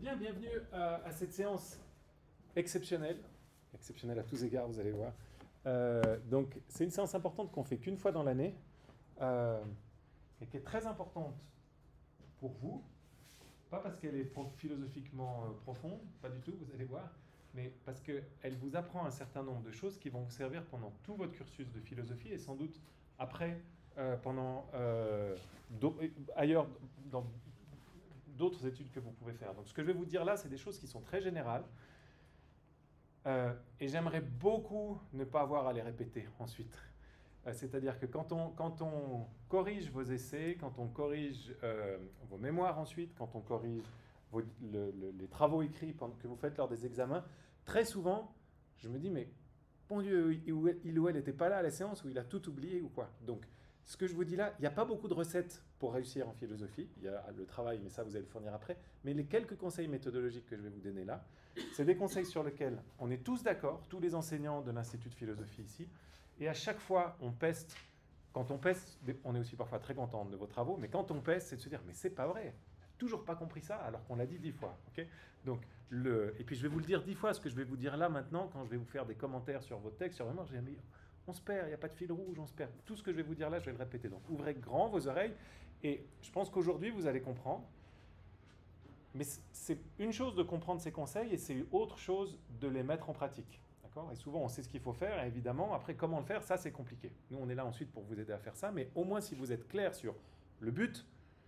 Bien, bienvenue à cette séance exceptionnelle, exceptionnelle à tous égards, vous allez voir. Donc, c'est une séance importante qu'on fait qu'une fois dans l'année et qui est très importante pour vous, pas parce qu'elle est philosophiquement profonde, pas du tout, vous allez voir, mais parce qu'elle vous apprend un certain nombre de choses qui vont vous servir pendant tout votre cursus de philosophie et sans doute après, pendant ailleurs, dans d'autres études que vous pouvez faire. Donc ce que je vais vous dire là, c'est des choses qui sont très générales et j'aimerais beaucoup ne pas avoir à les répéter ensuite. C'est-à-dire que quand on corrige vos essais, quand on corrige vos mémoires ensuite, quand on corrige les travaux écrits que vous faites lors des examens, très souvent, je me dis, mais bon Dieu, il ou elle n'était pas là à la séance, ou il a tout oublié ou quoi. Donc, ce que je vous dis là, il n'y a pas beaucoup de recettes pour réussir en philosophie. Il y a le travail, mais ça, vous allez le fournir après. Mais les quelques conseils méthodologiques que je vais vous donner là, c'est des conseils sur lesquels on est tous d'accord, tous les enseignants de l'Institut de philosophie ici. Et à chaque fois, on peste. Quand on peste, on est aussi parfois très content de vos travaux, mais quand on peste, c'est de se dire, mais c'est pas vrai. Toujours pas compris ça, alors qu'on l'a dit 10 fois. Okay, donc, et puis je vais vous le dire 10 fois, ce que je vais vous dire là maintenant, quand je vais vous faire des commentaires sur vos textes, sur vraiment, je vais dire, on se perd, il n'y a pas de fil rouge, on se perd. Tout ce que je vais vous dire là, je vais le répéter. Donc, ouvrez grand vos oreilles, et je pense qu'aujourd'hui, vous allez comprendre. Mais c'est une chose de comprendre ces conseils, et c'est autre chose de les mettre en pratique. Et souvent, on sait ce qu'il faut faire, et évidemment, après, comment le faire, ça, c'est compliqué. Nous, on est là ensuite pour vous aider à faire ça, mais au moins, si vous êtes clair sur le but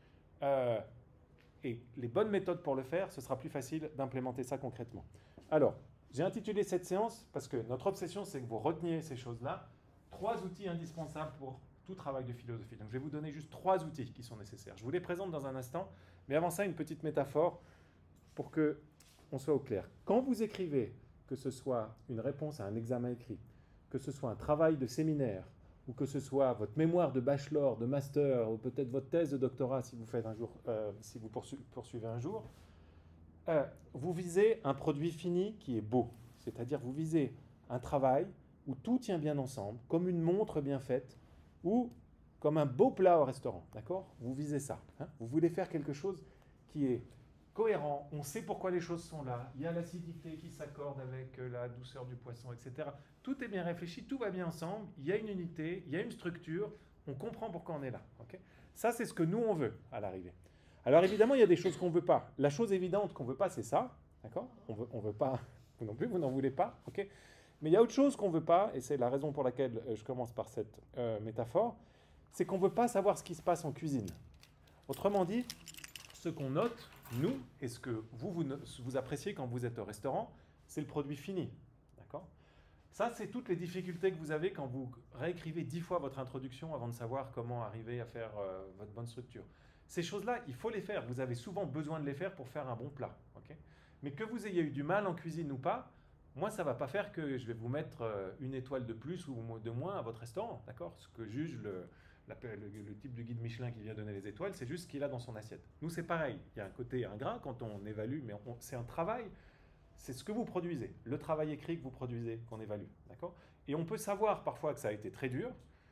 et les bonnes méthodes pour le faire, ce sera plus facile d'implémenter ça concrètement. Alors, j'ai intitulé cette séance, parce que notre obsession, c'est que vous reteniez ces choses-là, 3 outils indispensables pour tout travail de philosophie. Donc, je vais vous donner juste 3 outils qui sont nécessaires. Je vous les présente dans un instant, mais avant ça, une petite métaphore pour qu'on soit au clair. Quand vous écrivez, que ce soit une réponse à un examen écrit, que ce soit un travail de séminaire, ou que ce soit votre mémoire de bachelor, de master, ou peut-être votre thèse de doctorat si vous faites un jour, si vous poursuivez un jour, vous visez un produit fini qui est beau. C'est-à-dire vous visez un travail où tout tient bien ensemble, comme une montre bien faite, ou comme un beau plat au restaurant. D'accord ? Vous visez ça. Hein ? Vous voulez faire quelque chose qui est cohérent, on sait pourquoi les choses sont là, il y a l'acidité qui s'accorde avec la douceur du poisson, etc. Tout est bien réfléchi, tout va bien ensemble, il y a une unité, il y a une structure, on comprend pourquoi on est là. Okay, ça, c'est ce que nous, on veut à l'arrivée. Alors évidemment, il y a des choses qu'on ne veut pas. La chose évidente qu'on ne veut pas, c'est ça. D'accord ? On veut pas, vous non plus, vous n'en voulez pas. Okay, mais il y a autre chose qu'on ne veut pas, et c'est la raison pour laquelle je commence par cette métaphore, c'est qu'on ne veut pas savoir ce qui se passe en cuisine. Autrement dit, ce qu'on note, nous, et ce que vous appréciez quand vous êtes au restaurant, c'est le produit fini. D'accord ? Ça, c'est toutes les difficultés que vous avez quand vous réécrivez 10 fois votre introduction avant de savoir comment arriver à faire votre bonne structure. Ces choses-là, il faut les faire. Vous avez souvent besoin de les faire pour faire un bon plat. Okay ? Mais que vous ayez eu du mal en cuisine ou pas, moi, ça ne va pas faire que je vais vous mettre une étoile de plus ou de moins à votre restaurant. D'accord ? Ce que juge le type de guide Michelin qui vient donner les étoiles, c'est juste ce qu'il a dans son assiette. Nous, c'est pareil. Il y a un côté ingrat quand on évalue, mais c'est un travail. C'est ce que vous produisez, le travail écrit que vous produisez, qu'on évalue. D'accord ? Et on peut savoir parfois que ça a été très dur.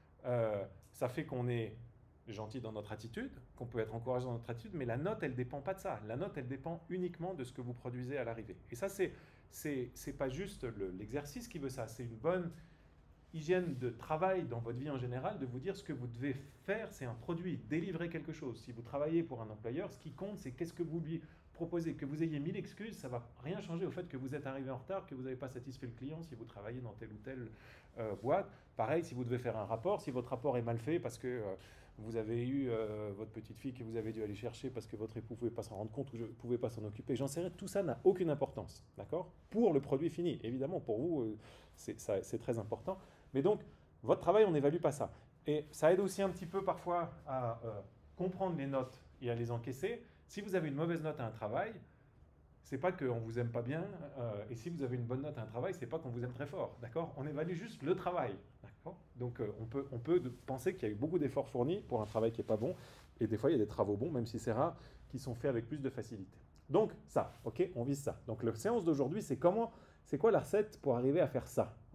Ça fait qu'on est gentil dans notre attitude, qu'on peut être encouragé dans notre attitude, mais la note, elle ne dépend pas de ça. La note, elle dépend uniquement de ce que vous produisez à l'arrivée. Et ça, c'est pas juste l'exercice qui veut ça, c'est une bonne hygiène de travail dans votre vie en général, de vous dire ce que vous devez faire, c'est un produit, délivrer quelque chose. Si vous travaillez pour un employeur, ce qui compte, c'est qu'est-ce que vous lui proposez. Que vous ayez 1000 excuses, ça ne va rien changer au fait que vous êtes arrivé en retard, que vous n'avez pas satisfait le client si vous travaillez dans telle ou telle boîte. Pareil, si vous devez faire un rapport, si votre rapport est mal fait parce que vous avez eu votre petite fille que vous avez dû aller chercher parce que votre époux ne pouvait pas s'en rendre compte ou ne pouvait pas s'en occuper, j'en sais rien, tout ça n'a aucune importance, d'accord ? Pour le produit fini, évidemment, pour vous, c'est très important. Mais donc, votre travail, on n'évalue pas ça. Et ça aide aussi un petit peu parfois à comprendre les notes et à les encaisser. Si vous avez une mauvaise note à un travail, c'est pas qu'on vous aime pas bien, et si vous avez une bonne note à un travail, c'est pas qu'on vous aime très fort, d'accord ? On évalue juste le travail, d'accord ? Donc on peut penser qu'il y a eu beaucoup d'efforts fournis pour un travail qui est pas bon, et des fois il y a des travaux bons, même si c'est rare, qui sont faits avec plus de facilité. Donc ça, ok, on vise ça. Donc la séance d'aujourd'hui, c'est quoi la recette pour arriver à faire ça, ok ?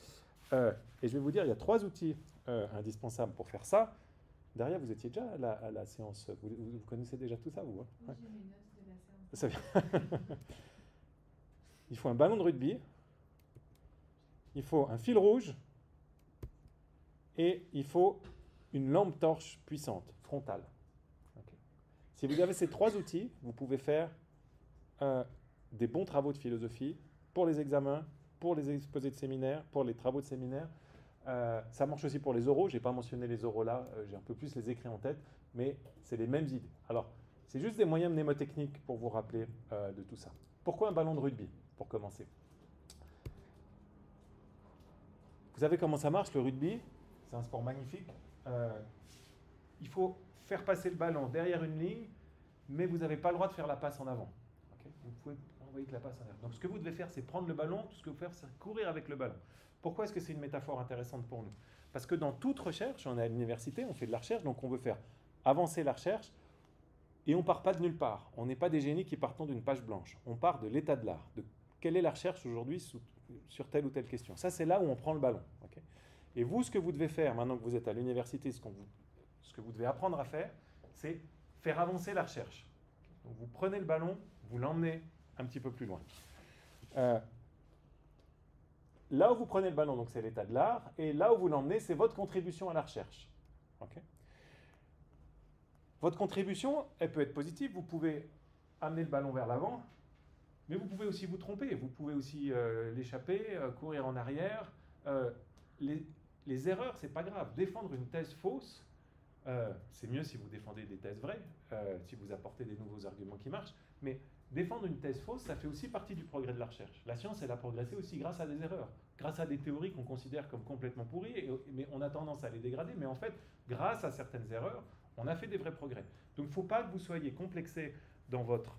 Et je vais vous dire, il y a 3 outils indispensables pour faire ça. Derrière, vous étiez déjà à la séance. Vous connaissez déjà tout ça, vous hein ? Oui, j'ai mes notes de la séance Ça vient. Il faut un ballon de rugby, il faut un fil rouge et il faut une lampe torche puissante, frontale. Okay. Si vous avez ces 3 outils, vous pouvez faire des bons travaux de philosophie pour les examens, pour les exposés de séminaire, pour les travaux de séminaire. Ça marche aussi pour les oraux. Je n'ai pas mentionné les oraux là, j'ai un peu plus les écrits en tête, mais c'est les mêmes idées. Alors, c'est juste des moyens mnémotechniques pour vous rappeler de tout ça. Pourquoi un ballon de rugby, pour commencer? Vous savez comment ça marche, le rugby? C'est un sport magnifique. Il faut faire passer le ballon derrière une ligne, mais vous n'avez pas le droit de faire la passe en avant. Okay, vous pouvez envoyer que la passe en avant. Donc ce que vous devez faire, c'est prendre le ballon, tout ce que vous faites, c'est courir avec le ballon. Pourquoi est-ce que c'est une métaphore intéressante pour nous? Parce que dans toute recherche, on est à l'université, on fait de la recherche, donc on veut faire avancer la recherche, et on ne part pas de nulle part. On n'est pas des génies qui partons d'une page blanche. On part de l'état de l'art, de quelle est la recherche aujourd'hui sur telle ou telle question. Ça, c'est là où on prend le ballon. Okay, et vous, ce que vous devez faire, maintenant que vous êtes à l'université, ce que vous devez apprendre à faire, c'est faire avancer la recherche. Donc vous prenez le ballon, vous l'emmenez un petit peu plus loin. Là où vous prenez le ballon, donc c'est l'état de l'art, et là où vous l'emmenez, c'est votre contribution à la recherche. Okay, votre contribution, elle peut être positive, vous pouvez amener le ballon vers l'avant, mais vous pouvez aussi vous tromper, vous pouvez aussi l'échapper, courir en arrière. Les erreurs, c'est pas grave. Défendre une thèse fausse, c'est mieux si vous défendez des thèses vraies, si vous apportez des nouveaux arguments qui marchent, mais défendre une thèse fausse, ça fait aussi partie du progrès de la recherche. La science, elle a progressé aussi grâce à des erreurs, grâce à des théories qu'on considère comme complètement pourries, mais on a tendance à les dégrader, mais en fait, grâce à certaines erreurs, on a fait des vrais progrès. Donc il ne faut pas que vous soyez complexé dans votre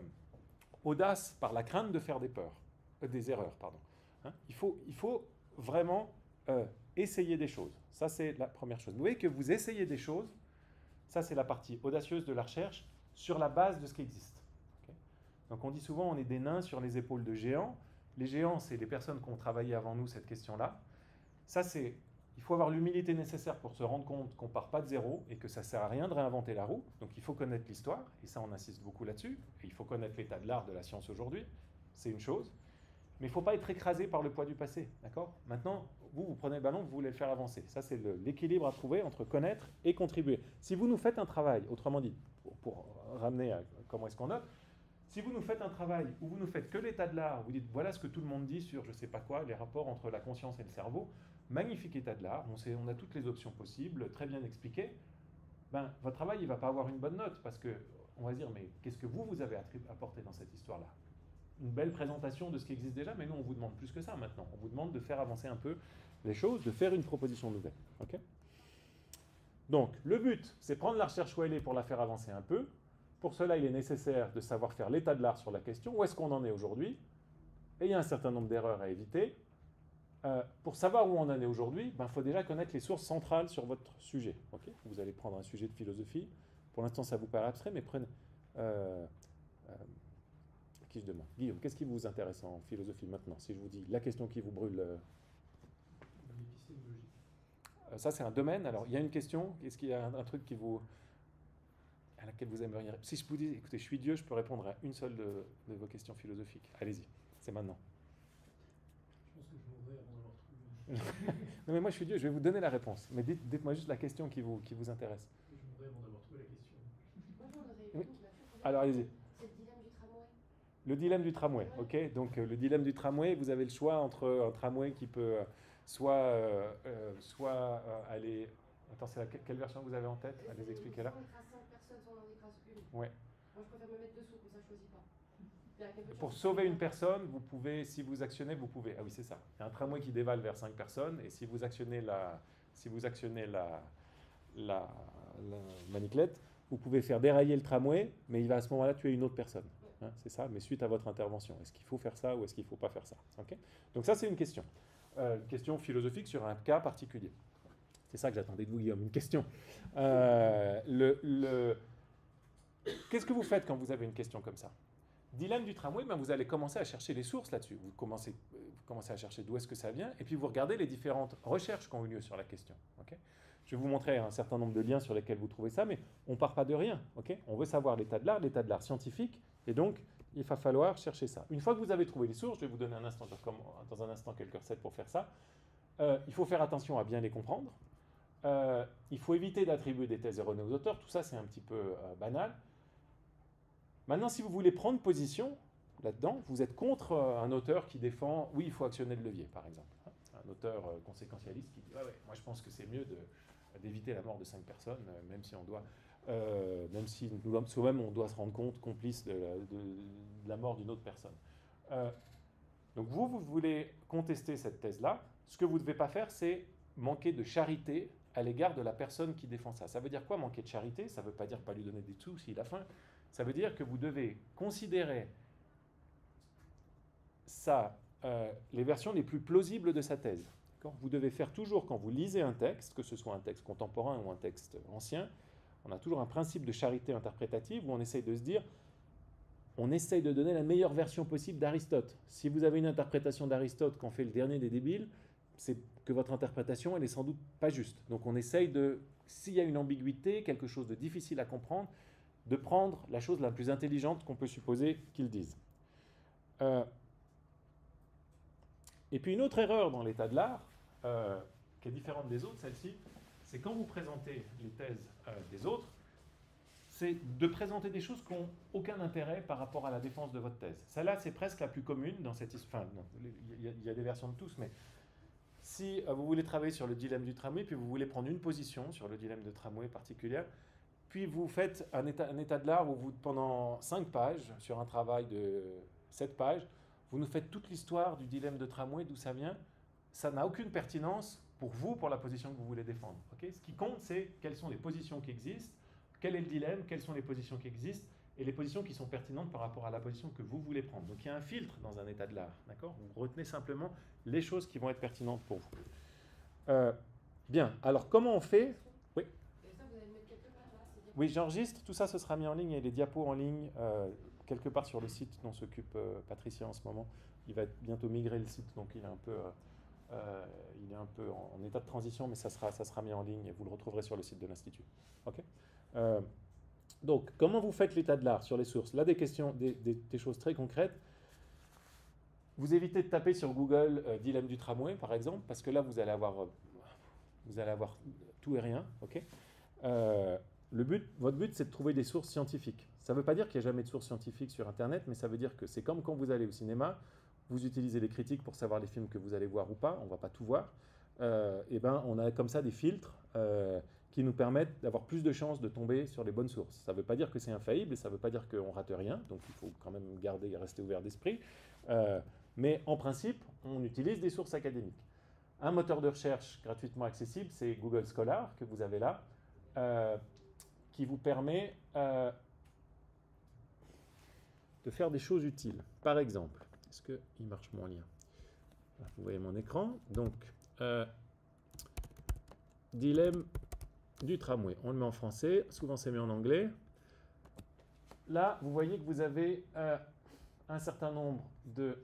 audace par la crainte de faire des erreurs. Pardon. Hein, il faut vraiment essayer des choses. Ça, c'est la première chose. Vous voyez que vous essayez des choses, ça, c'est la partie audacieuse de la recherche, sur la base de ce qui existe. Okay, donc on dit souvent, on est des nains sur les épaules de géants. Les géants, c'est les personnes qui ont travaillé avant nous cette question-là. Ça, c'est... Il faut avoir l'humilité nécessaire pour se rendre compte qu'on ne part pas de zéro et que ça ne sert à rien de réinventer la roue. Donc il faut connaître l'histoire, et ça on insiste beaucoup là-dessus. Et il faut connaître l'état de l'art de la science aujourd'hui, c'est une chose. Mais il ne faut pas être écrasé par le poids du passé, d'accord? Maintenant, vous prenez le ballon, vous voulez le faire avancer. Ça c'est l'équilibre à trouver entre connaître et contribuer. Si vous nous faites un travail, autrement dit, pour ramener à comment est-ce qu'on note, si vous nous faites un travail où vous ne faites que l'état de l'art, vous dites voilà ce que tout le monde dit sur je ne sais pas quoi, les rapports entre la conscience et le cerveau, magnifique état de l'art, on a toutes les options possibles, très bien expliquées, ben, votre travail il ne va pas avoir une bonne note parce qu'on va se dire mais qu'est-ce que vous avez apporté dans cette histoire-là? Une belle présentation de ce qui existe déjà, mais nous on vous demande plus que ça maintenant. On vous demande de faire avancer un peu les choses, de faire une proposition nouvelle. Okay, donc le but c'est prendre la recherche où elle est pour la faire avancer un peu. Pour cela il est nécessaire de savoir faire l'état de l'art sur la question, où est-ce qu'on en est aujourd'hui, et il y a un certain nombre d'erreurs à éviter. Pour savoir où on en est aujourd'hui, il faut déjà connaître les sources centrales sur votre sujet. Okay, vous allez prendre un sujet de philosophie. Pour l'instant, ça vous paraît abstrait, mais prenez... qui je demande? Guillaume, qu'est-ce qui vous intéresse en philosophie maintenant? Si je vous dis la question qui vous brûle... L'épistémologie. Ça, c'est un domaine. Alors, il y a une question. Est-ce qu'il y a un truc à laquelle vous aimeriez... Si je vous dis, écoutez, je suis Dieu, je peux répondre à une seule de vos questions philosophiques. Allez-y, c'est maintenant. Non mais moi je suis Dieu, je vais vous donner la réponse. Mais dites-moi juste la question qui vous intéresse. Je mourrai avant d'avoir trouvé la question. Moi j'en avais Oui. une qui m'a fait. Alors allez-y. C'est le dilemme du tramway. Le dilemme du tramway, ok. Donc le dilemme du tramway, vous avez le choix entre un tramway qui peut soit aller... Attends, c'est quelle version vous avez en tête? Allez, expliquez-la. Soit on écrase 5 personnes, soit on en écrase une. Ouais. Moi je préfère me mettre dessous, comme ça je choisis pas. Pour sauver une personne, vous pouvez, si vous actionnez, vous pouvez. Ah oui, c'est ça. Il y a un tramway qui dévale vers 5 personnes, et si vous actionnez la maniclette, vous pouvez faire dérailler le tramway, mais il va à ce moment-là tuer une autre personne. Hein, c'est ça, mais suite à votre intervention. Est-ce qu'il faut faire ça ou est-ce qu'il ne faut pas faire ça? Okay, donc ça, c'est une question. Une question philosophique sur un cas particulier. C'est ça que j'attendais de vous, Guillaume, une question. Qu'est-ce que vous faites quand vous avez une question comme ça? Dilemme du tramway, vous allez commencer à chercher les sources là-dessus. Vous commencez à chercher d'où est-ce que ça vient, et puis vous regardez les différentes recherches qui ont eu lieu sur la question. Okay, Je vais vous montrer un certain nombre de liens sur lesquels vous trouvez ça, mais on ne part pas de rien. Ok, on veut savoir l'état de l'art scientifique, et donc il va falloir chercher ça. Une fois que vous avez trouvé les sources, je vais vous donner dans un instant quelques recettes pour faire ça. Il faut faire attention à bien les comprendre. Il faut éviter d'attribuer des thèses erronées aux auteurs. Tout ça, c'est un petit peu banal. Maintenant, si vous voulez prendre position là-dedans, vous êtes contre un auteur qui défend « oui, il faut actionner le levier » par exemple. Un auteur conséquentialiste qui dit « ouais, moi je pense que c'est mieux d'éviter la mort de 5 personnes, même si on doit, même si soi-même on doit se rendre compte complice de la mort d'une autre personne. » Donc vous voulez contester cette thèse-là. Ce que vous ne devez pas faire, c'est manquer de charité à l'égard de la personne qui défend ça. Ça veut dire quoi, manquer de charité? Ça ne veut pas dire pas lui donner des sous s'il a faim. Ça veut dire que vous devez considérer les versions les plus plausibles de sa thèse. Vous devez faire toujours, quand vous lisez un texte, que ce soit un texte contemporain ou un texte ancien, on a toujours un principe de charité interprétative où on essaye de se dire, on essaye de donner la meilleure version possible d'Aristote. Si vous avez une interprétation d'Aristote qu'en fait le dernier des débiles, c'est que votre interprétation, elle est sans doute pas juste. Donc on essaye de, s'il y a une ambiguïté, quelque chose de difficile à comprendre, de prendre la chose la plus intelligente qu'on peut supposer qu'ils disent. Et puis une autre erreur dans l'état de l'art, qui est différente des autres, celle-ci, c'est quand vous présentez les thèses des autres, c'est de présenter des choses qui n'ont aucun intérêt par rapport à la défense de votre thèse. Celle-là, c'est presque la plus commune dans cette histoire. Enfin, il y a des versions de tous, mais si vous voulez travailler sur le dilemme du tramway, puis vous voulez prendre une position sur le dilemme de tramway particulière, puis vous faites un état de l'art où vous, pendant 5 pages, sur un travail de 7 pages, vous nous faites toute l'histoire du dilemme de tramway, d'où ça vient. Ça n'a aucune pertinence pour vous, pour la position que vous voulez défendre. Okay, ce qui compte, c'est quelles sont les positions qui existent, quel est le dilemme, quelles sont les positions qui existent, et les positions qui sont pertinentes par rapport à la position que vous voulez prendre. Donc il y a un filtre dans un état de l'art. D'accord ? Vous retenez simplement les choses qui vont être pertinentes pour vous. Bien, alors comment on fait ? Oui. Et ça, vous allez le mettre quelque part là, c'est-à-dire... Oui, j'enregistre, tout ça, ce sera mis en ligne, et les diapos en ligne, quelque part sur le site dont s'occupe Patricia en ce moment. Il va bientôt migrer le site, donc il est un peu en état de transition, mais ça sera mis en ligne, et vous le retrouverez sur le site de l'Institut. Ok ? Donc, comment vous faites l'état de l'art sur les sources? Là, des questions, des choses très concrètes. Vous évitez de taper sur Google dilemme du tramway, par exemple, parce que là, vous allez avoir tout et rien. Okay, votre but, c'est de trouver des sources scientifiques. Ça ne veut pas dire qu'il n'y a jamais de sources scientifiques sur Internet, mais ça veut dire que c'est comme quand vous allez au cinéma, vous utilisez les critiques pour savoir les films que vous allez voir ou pas, on ne va pas tout voir. Et ben, on a comme ça des filtres qui nous permettent d'avoir plus de chances de tomber sur les bonnes sources. Ça ne veut pas dire que c'est infaillible, et ça ne veut pas dire qu'on rate rien, donc il faut quand même rester ouvert d'esprit. Mais en principe, on utilise des sources académiques. Un moteur de recherche gratuitement accessible, c'est Google Scholar, que vous avez là, qui vous permet de faire des choses utiles. Par exemple, est-ce qu'il marche mon lien? Là, vous voyez mon écran. Donc, dilemme du tramway. On le met en français, souvent c'est mis en anglais. Là, vous voyez que vous avez un certain nombre de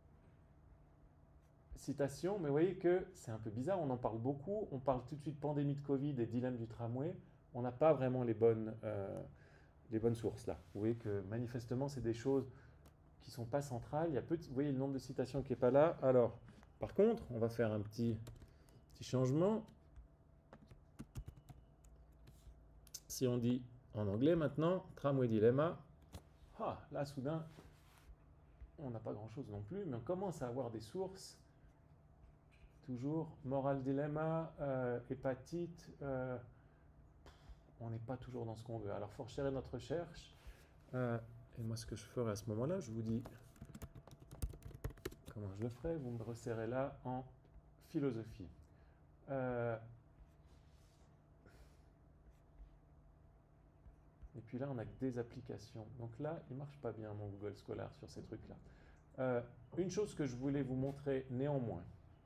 citations, mais vous voyez que c'est un peu bizarre, on en parle beaucoup, on parle tout de suite pandémie de Covid et dilemme du tramway, on n'a pas vraiment les bonnes sources là. Vous voyez que manifestement, c'est des choses qui ne sont pas centrales, vous voyez le nombre de citations qui n'est pas là. Alors, par contre, on va faire un petit changement. Si on dit en anglais maintenant, tramway dilemma, là soudain, on n'a pas grand-chose non plus, mais on commence à avoir des sources. Toujours moral dilemma, hépatite, on n'est pas toujours dans ce qu'on veut. Alors, il faut resserrer notre recherche. Et moi, ce que je ferai à ce moment-là, je vous dis comment je le ferai. Vous me resserrez là en philosophie. Et puis là, on a que des applications. Donc là, il ne marche pas bien mon Google Scholar sur ces trucs-là. Une chose que je voulais vous montrer néanmoins,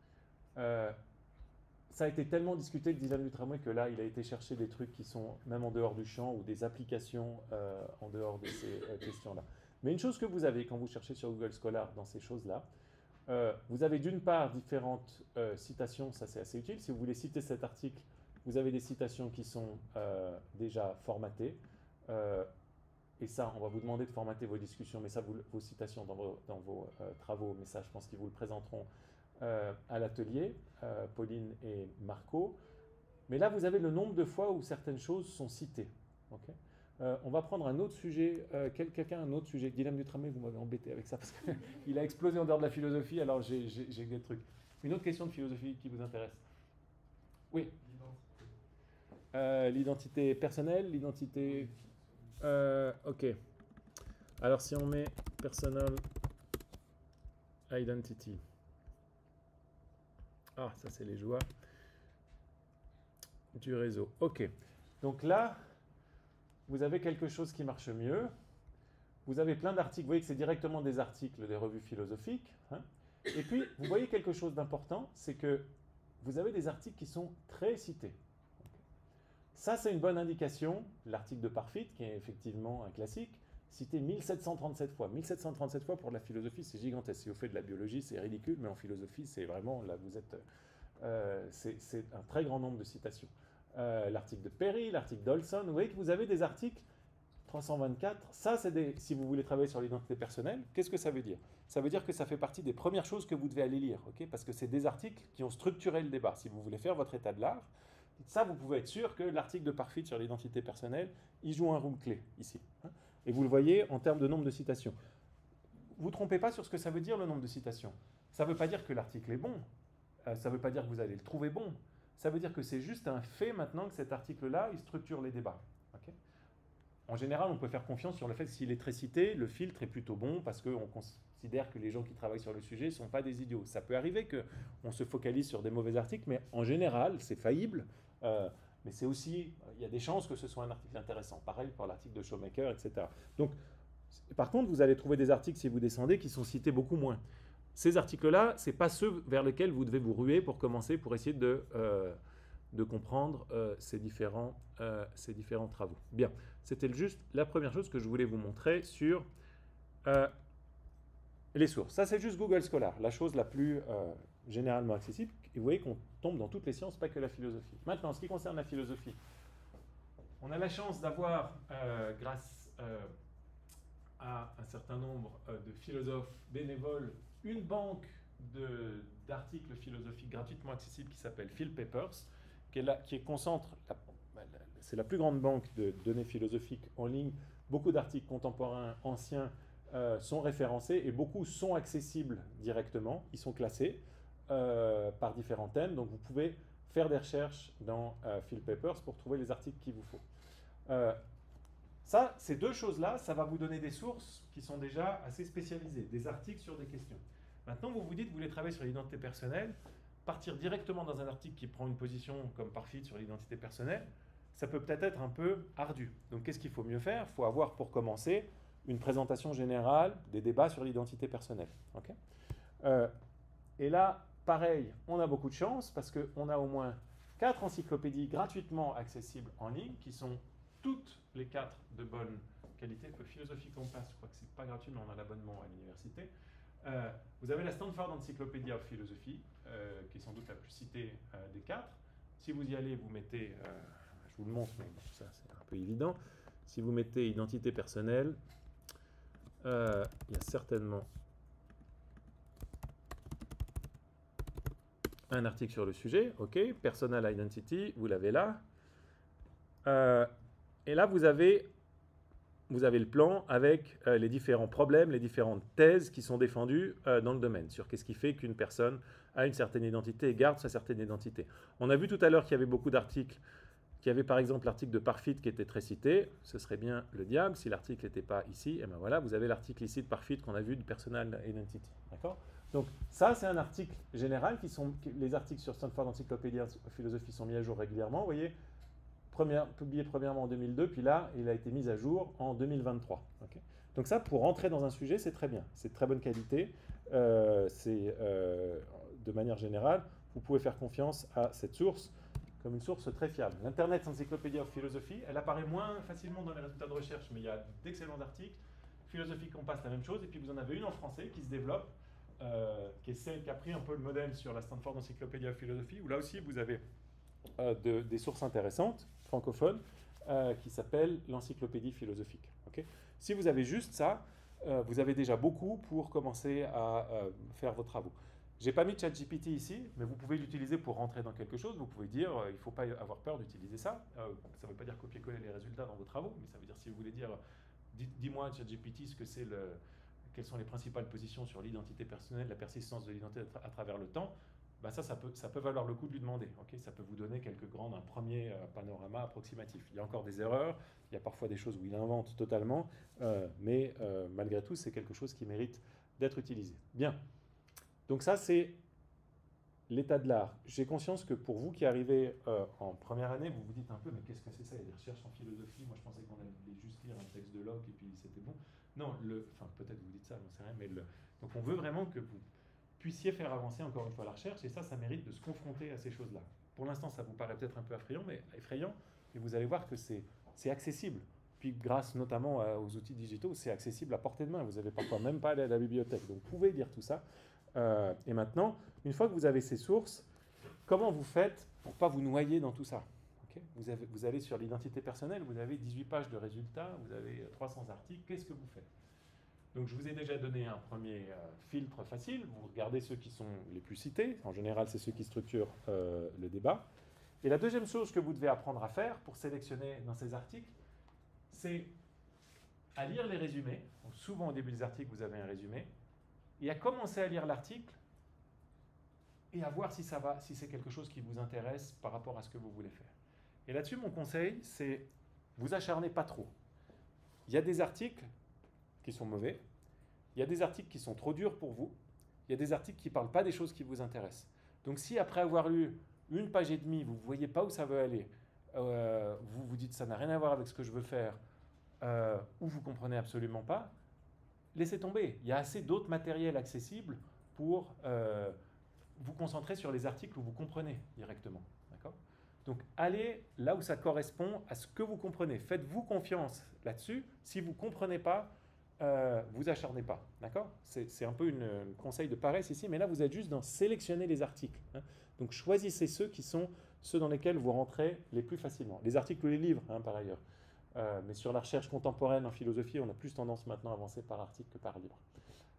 ça a été tellement discuté le dilemme du tramway que là, il a été chercher des trucs qui sont même en dehors du champ ou des applications en dehors de ces questions-là. Mais une chose que vous avez quand vous cherchez sur Google Scholar dans ces choses-là, vous avez d'une part différentes citations, ça c'est assez utile. Si vous voulez citer cet article Vous avez des citations qui sont déjà formatées. Et ça, on va vous demander de formater vos discussions, mais ça, vos citations dans vos travaux, mais ça, je pense qu'ils vous le présenteront à l'atelier, Pauline et Marco. Mais là, vous avez le nombre de fois où certaines choses sont citées. Okay, on va prendre un autre sujet. Quelqu'un un autre sujet. Guillaume Dutramé, vous m'avez embêté avec ça parce qu'il a explosé en dehors de la philosophie, alors j'ai des trucs. Une autre question de philosophie qui vous intéresse? Oui. L'identité personnelle, l'identité... ok. Alors si on met personal identity. Ah, ça c'est les joies du réseau. Ok. Donc là, vous avez quelque chose qui marche mieux. Vous avez plein d'articles. Vous voyez que c'est directement des articles des revues philosophiques. Hein. Et puis, vous voyez quelque chose d'important, c'est que vous avez des articles qui sont très cités. Ça, c'est une bonne indication. L'article de Parfit, qui est effectivement un classique, cité 1737 fois. 1737 fois pour la philosophie, c'est gigantesque. Si vous faites de la biologie, c'est ridicule, mais en philosophie, c'est vraiment, là, vous êtes... c'est un très grand nombre de citations. L'article de Perry, l'article d'Olson, vous voyez que vous avez des articles 324. Ça, c'est des... Si vous voulez travailler sur l'identité personnelle, qu'est-ce que ça veut dire? Ça veut dire que ça fait partie des premières choses que vous devez aller lire, okay, parce que c'est des articles qui ont structuré le débat. Si vous voulez faire votre état de l'art, ça, vous pouvez être sûr que l'article de Parfit sur l'identité personnelle, il joue un rôle clé ici. Hein. Et vous le voyez en termes de nombre de citations. Vous ne vous trompez pas sur ce que ça veut dire, le nombre de citations. Ça ne veut pas dire que l'article est bon. Ça ne veut pas dire que vous allez le trouver bon. Ça veut dire que c'est juste un fait maintenant que cet article-là, il structure les débats. Okay. En général, on peut faire confiance sur le fait que s'il est très cité, le filtre est plutôt bon parce qu'on considère que les gens qui travaillent sur le sujet ne sont pas des idiots. Ça peut arriver qu'on se focalise sur des mauvais articles, mais en général, c'est faillible. Mais c'est aussi, il y a des chances que ce soit un article intéressant. Pareil pour l'article de Shoemaker, etc. Donc, par contre, vous allez trouver des articles, si vous descendez, qui sont cités beaucoup moins. Ces articles-là, ce n'est pas ceux vers lesquels vous devez vous ruer pour commencer, pour essayer de comprendre ces différents travaux. Bien, c'était juste la première chose que je voulais vous montrer sur les sources. Ça, c'est juste Google Scholar, la chose la plus généralement accessible. Et vous voyez qu'on tombe dans toutes les sciences, pas que la philosophie. Maintenant, en ce qui concerne la philosophie, on a la chance d'avoir, grâce à un certain nombre de philosophes bénévoles, une banque d'articles philosophiques gratuitement accessibles qui s'appelle Phil Papers, qui concentre, c'est la plus grande banque de données philosophiques en ligne. Beaucoup d'articles contemporains, anciens, sont référencés et beaucoup sont accessibles directement. Ils sont classés par différents thèmes, donc vous pouvez faire des recherches dans Phil Papers pour trouver les articles qu'il vous faut. Ça, ces deux choses-là, ça va vous donner des sources qui sont déjà assez spécialisées, des articles sur des questions. Maintenant, vous vous dites, vous voulez travailler sur l'identité personnelle, partir directement dans un article qui prend une position comme Parfit sur l'identité personnelle, ça peut peut-être être un peu ardu. Donc, qu'est-ce qu'il faut mieux faire? Il faut avoir, pour commencer, une présentation générale des débats sur l'identité personnelle. Okay, et là, pareil, on a beaucoup de chance parce qu'on a au moins 4 encyclopédies gratuitement accessibles en ligne qui sont toutes les 4 de bonne qualité. Philosophie Compass, je crois que c'est pas gratuit, mais on a l'abonnement à l'université. Vous avez la Stanford Encyclopedia of Philosophy, qui est sans doute la plus citée des 4. Si vous y allez, vous mettez, je vous le montre, mais ça c'est un peu évident. Si vous mettez identité personnelle, il y a certainement un article sur le sujet. Ok, Personal Identity, vous l'avez là. Et là, vous avez le plan avec les différents problèmes, les différentes thèses qui sont défendues dans le domaine, sur qu'est-ce qui fait qu'une personne a une certaine identité et garde sa certaine identité. On a vu tout à l'heure qu'il y avait beaucoup d'articles, qu'il y avait par exemple l'article de Parfit qui était très cité, ce serait bien le diable si l'article n'était pas ici, et bien voilà, vous avez l'article ici de Parfit qu'on a vu de Personal Identity. D'accord ? Donc ça, c'est un article général, les articles sur Stanford Encyclopedia of Philosophy sont mis à jour régulièrement, vous voyez, publié premièrement en 2002, puis là, il a été mis à jour en 2023. Okay, donc ça, pour rentrer dans un sujet, c'est très bien. C'est de très bonne qualité. De manière générale, vous pouvez faire confiance à cette source comme une source très fiable. L'Internet Encyclopedia of Philosophy, elle apparaît moins facilement dans les résultats de recherche, mais il y a d'excellents articles. Philosophie Compass, la même chose. Et puis vous en avez une en français qui se développe, qui est celle qui a pris un peu le modèle sur la Stanford Encyclopedia of Philosophy, où là aussi, vous avez des sources intéressantes, francophones, qui s'appelle l'Encyclopédie philosophique. Ok. Si vous avez juste ça, vous avez déjà beaucoup pour commencer à faire vos travaux. J'ai pas mis ChatGPT ici, mais vous pouvez l'utiliser pour rentrer dans quelque chose. Vous pouvez dire, il ne faut pas avoir peur d'utiliser ça. Ça ne veut pas dire copier-coller les résultats dans vos travaux, mais ça veut dire si vous voulez dire, dis-moi ChatGPT quelles sont les principales positions sur l'identité personnelle, la persistance de l'identité à travers le temps. Ben ça peut valoir le coup de lui demander. Okay, ça peut vous donner un premier panorama approximatif. Il y a encore des erreurs, il y a parfois des choses où il invente totalement, mais malgré tout, c'est quelque chose qui mérite d'être utilisé. Bien. Donc ça, c'est l'état de l'art. J'ai conscience que pour vous qui arrivez en première année, vous vous dites un peu, mais qu'est-ce que c'est ça? Il y a des recherches en philosophie. Moi, je pensais qu'on allait juste lire un texte de Locke et puis c'était bon. Non, peut-être vous dites ça, j'en sais rien, mais donc on veut vraiment que vous puissiez faire avancer encore une fois la recherche, et ça mérite de se confronter à ces choses-là. Pour l'instant, ça vous paraît peut-être un peu effrayant, mais vous allez voir que c'est accessible. Puis grâce notamment aux outils digitaux, c'est accessible à portée de main. Vous n'avez parfois même pas à aller à la bibliothèque. Donc vous pouvez lire tout ça. Et maintenant, une fois que vous avez ces sources, comment vous faites pour ne pas vous noyer dans tout ça? Okay, vous allez sur l'identité personnelle, vous avez 18 pages de résultats, vous avez 300 articles, qu'est-ce que vous faites? Donc je vous ai déjà donné un premier filtre facile, vous regardez ceux qui sont les plus cités, en général c'est ceux qui structurent le débat. Et la deuxième chose que vous devez apprendre à faire pour sélectionner dans ces articles, c'est à lire les résumés. Donc, souvent au début des articles vous avez un résumé, et à commencer à lire l'article et à voir si ça va, si c'est quelque chose qui vous intéresse par rapport à ce que vous voulez faire. Et là-dessus, mon conseil, c'est vous acharnez pas trop. Il y a des articles qui sont mauvais, il y a des articles qui sont trop durs pour vous, il y a des articles qui ne parlent pas des choses qui vous intéressent. Donc si après avoir lu une page et demie, vous ne voyez pas où ça veut aller, vous vous dites ça n'a rien à voir avec ce que je veux faire, ou vous ne comprenez absolument pas, laissez tomber. Il y a assez d'autres matériels accessibles pour vous concentrer sur les articles où vous comprenez directement. D'accord ? Donc, allez là où ça correspond à ce que vous comprenez. Faites-vous confiance là-dessus. Si vous ne comprenez pas, vous acharnez pas. D'accord ? C'est un peu un conseil de paresse ici, mais là, vous êtes juste dans sélectionner les articles. Hein. Donc, choisissez ceux qui sont ceux dans lesquels vous rentrez les plus facilement. Les articles ou les livres, hein, par ailleurs. Mais sur la recherche contemporaine en philosophie, on a plus tendance maintenant à avancer par article que par livre.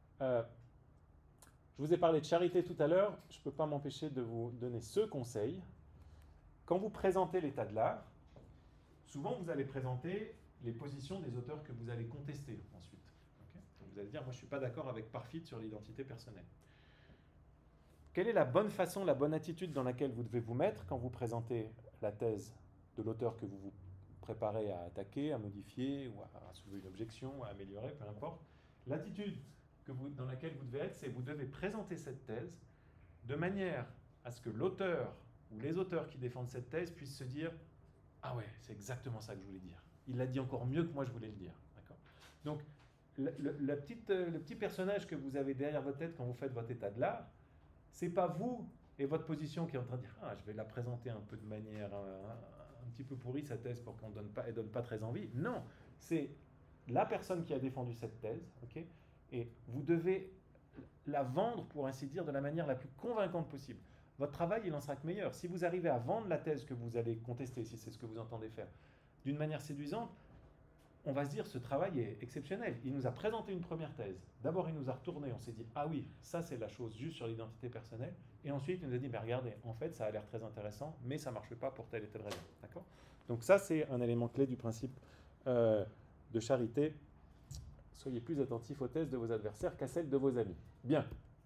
Je vous ai parlé de charité tout à l'heure. Je ne peux pas m'empêcher de vous donner ce conseil. Quand vous présentez l'état de l'art, souvent vous allez présenter les positions des auteurs que vous allez contester ensuite. Okay ? Donc vous allez dire, moi je ne suis pas d'accord avec Parfit sur l'identité personnelle. Quelle est la bonne façon, la bonne attitude dans laquelle vous devez vous mettre quand vous présentez la thèse de l'auteur que vous vous préparez à attaquer, à modifier, ou à soulever une objection, à améliorer, peu importe. L'attitude dans laquelle vous devez être, c'est que vous devez présenter cette thèse de manière à ce que l'auteur ou les auteurs qui défendent cette thèse puissent se dire « Ah ouais, c'est exactement ça que je voulais dire. Il l'a dit encore mieux que moi je voulais le dire. » D'accord ? Donc, le petit personnage que vous avez derrière votre tête quand vous faites votre état de l'art, c'est pas vous et votre position qui est en train de dire « Ah, je vais la présenter un peu de manière un petit peu pourrie, sa thèse, pour qu'on donne pas très envie. » Non, c'est la personne qui a défendu cette thèse, ok ? Et vous devez la vendre, pour ainsi dire, de la manière la plus convaincante possible. Votre travail, il en sera que meilleur. Si vous arrivez à vendre la thèse que vous allez contester, si c'est ce que vous entendez faire, d'une manière séduisante, on va se dire, ce travail est exceptionnel. Il nous a présenté une première thèse. D'abord, il nous a retourné, on s'est dit, ah oui, ça c'est la chose juste sur l'identité personnelle. Et ensuite, il nous a dit, mais regardez, en fait, ça a l'air très intéressant, mais ça ne marche pas pour telle et telle raison. D'accord ? Donc ça, c'est un élément clé du principe de charité. Soyez plus attentifs aux thèses de vos adversaires qu'à celles de vos amis. Bien.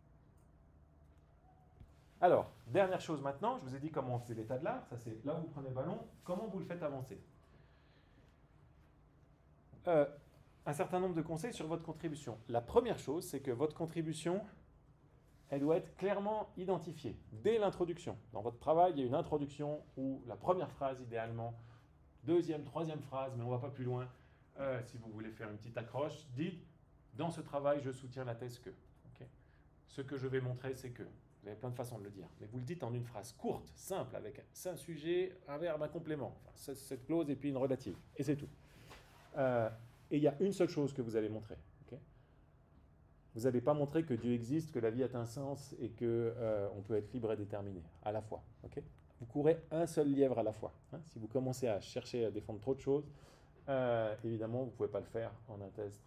Alors, dernière chose maintenant, je vous ai dit comment on faisait l'état de l'art, ça c'est là où vous prenez le ballon, comment vous le faites avancer. Un certain nombre de conseils sur votre contribution. La première chose, c'est que votre contribution, elle doit être clairement identifiée dès l'introduction. Dans votre travail, il y a une introduction où la première phrase, idéalement, deuxième, troisième phrase, mais on ne va pas plus loin. Si vous voulez faire une petite accroche, dites « Dans ce travail, je soutiens la thèse que. Okay. Ce que je vais montrer, c'est que. » Vous avez plein de façons de le dire. Mais vous le dites en une phrase courte, simple, avec un sujet, un verbe, un complément. Enfin, cette clause et puis une relative. Et c'est tout. Et il y a une seule chose que vous allez montrer. Okay. Vous n'allez pas montrer que Dieu existe, que la vie a un sens et qu'on peut être libre et déterminé à la fois. Okay. vous courez un seul lièvre à la fois. Hein. Si vous commencez à chercher à défendre trop de choses, évidemment, vous ne pouvez pas le faire en un test,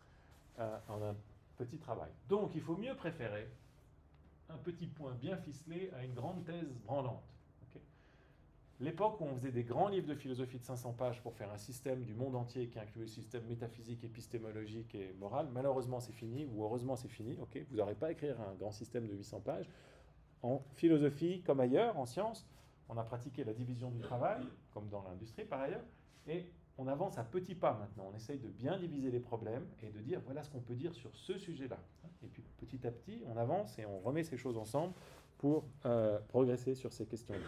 en un petit travail. Donc, il faut mieux préférer un petit point bien ficelé à une grande thèse branlante. Okay. L'époque où on faisait des grands livres de philosophie de 500 pages pour faire un système du monde entier qui incluait le système métaphysique, épistémologique et moral, malheureusement c'est fini, ou heureusement c'est fini. Okay. Vous n'aurez pas à écrire un grand système de 800 pages. En philosophie, comme ailleurs, en sciences, on a pratiqué la division du travail, comme dans l'industrie par ailleurs, et on avance à petits pas maintenant. On essaye de bien diviser les problèmes et de dire voilà ce qu'on peut dire sur ce sujet-là. Et puis petit à petit, on avance et on remet ces choses ensemble pour progresser sur ces questions-là.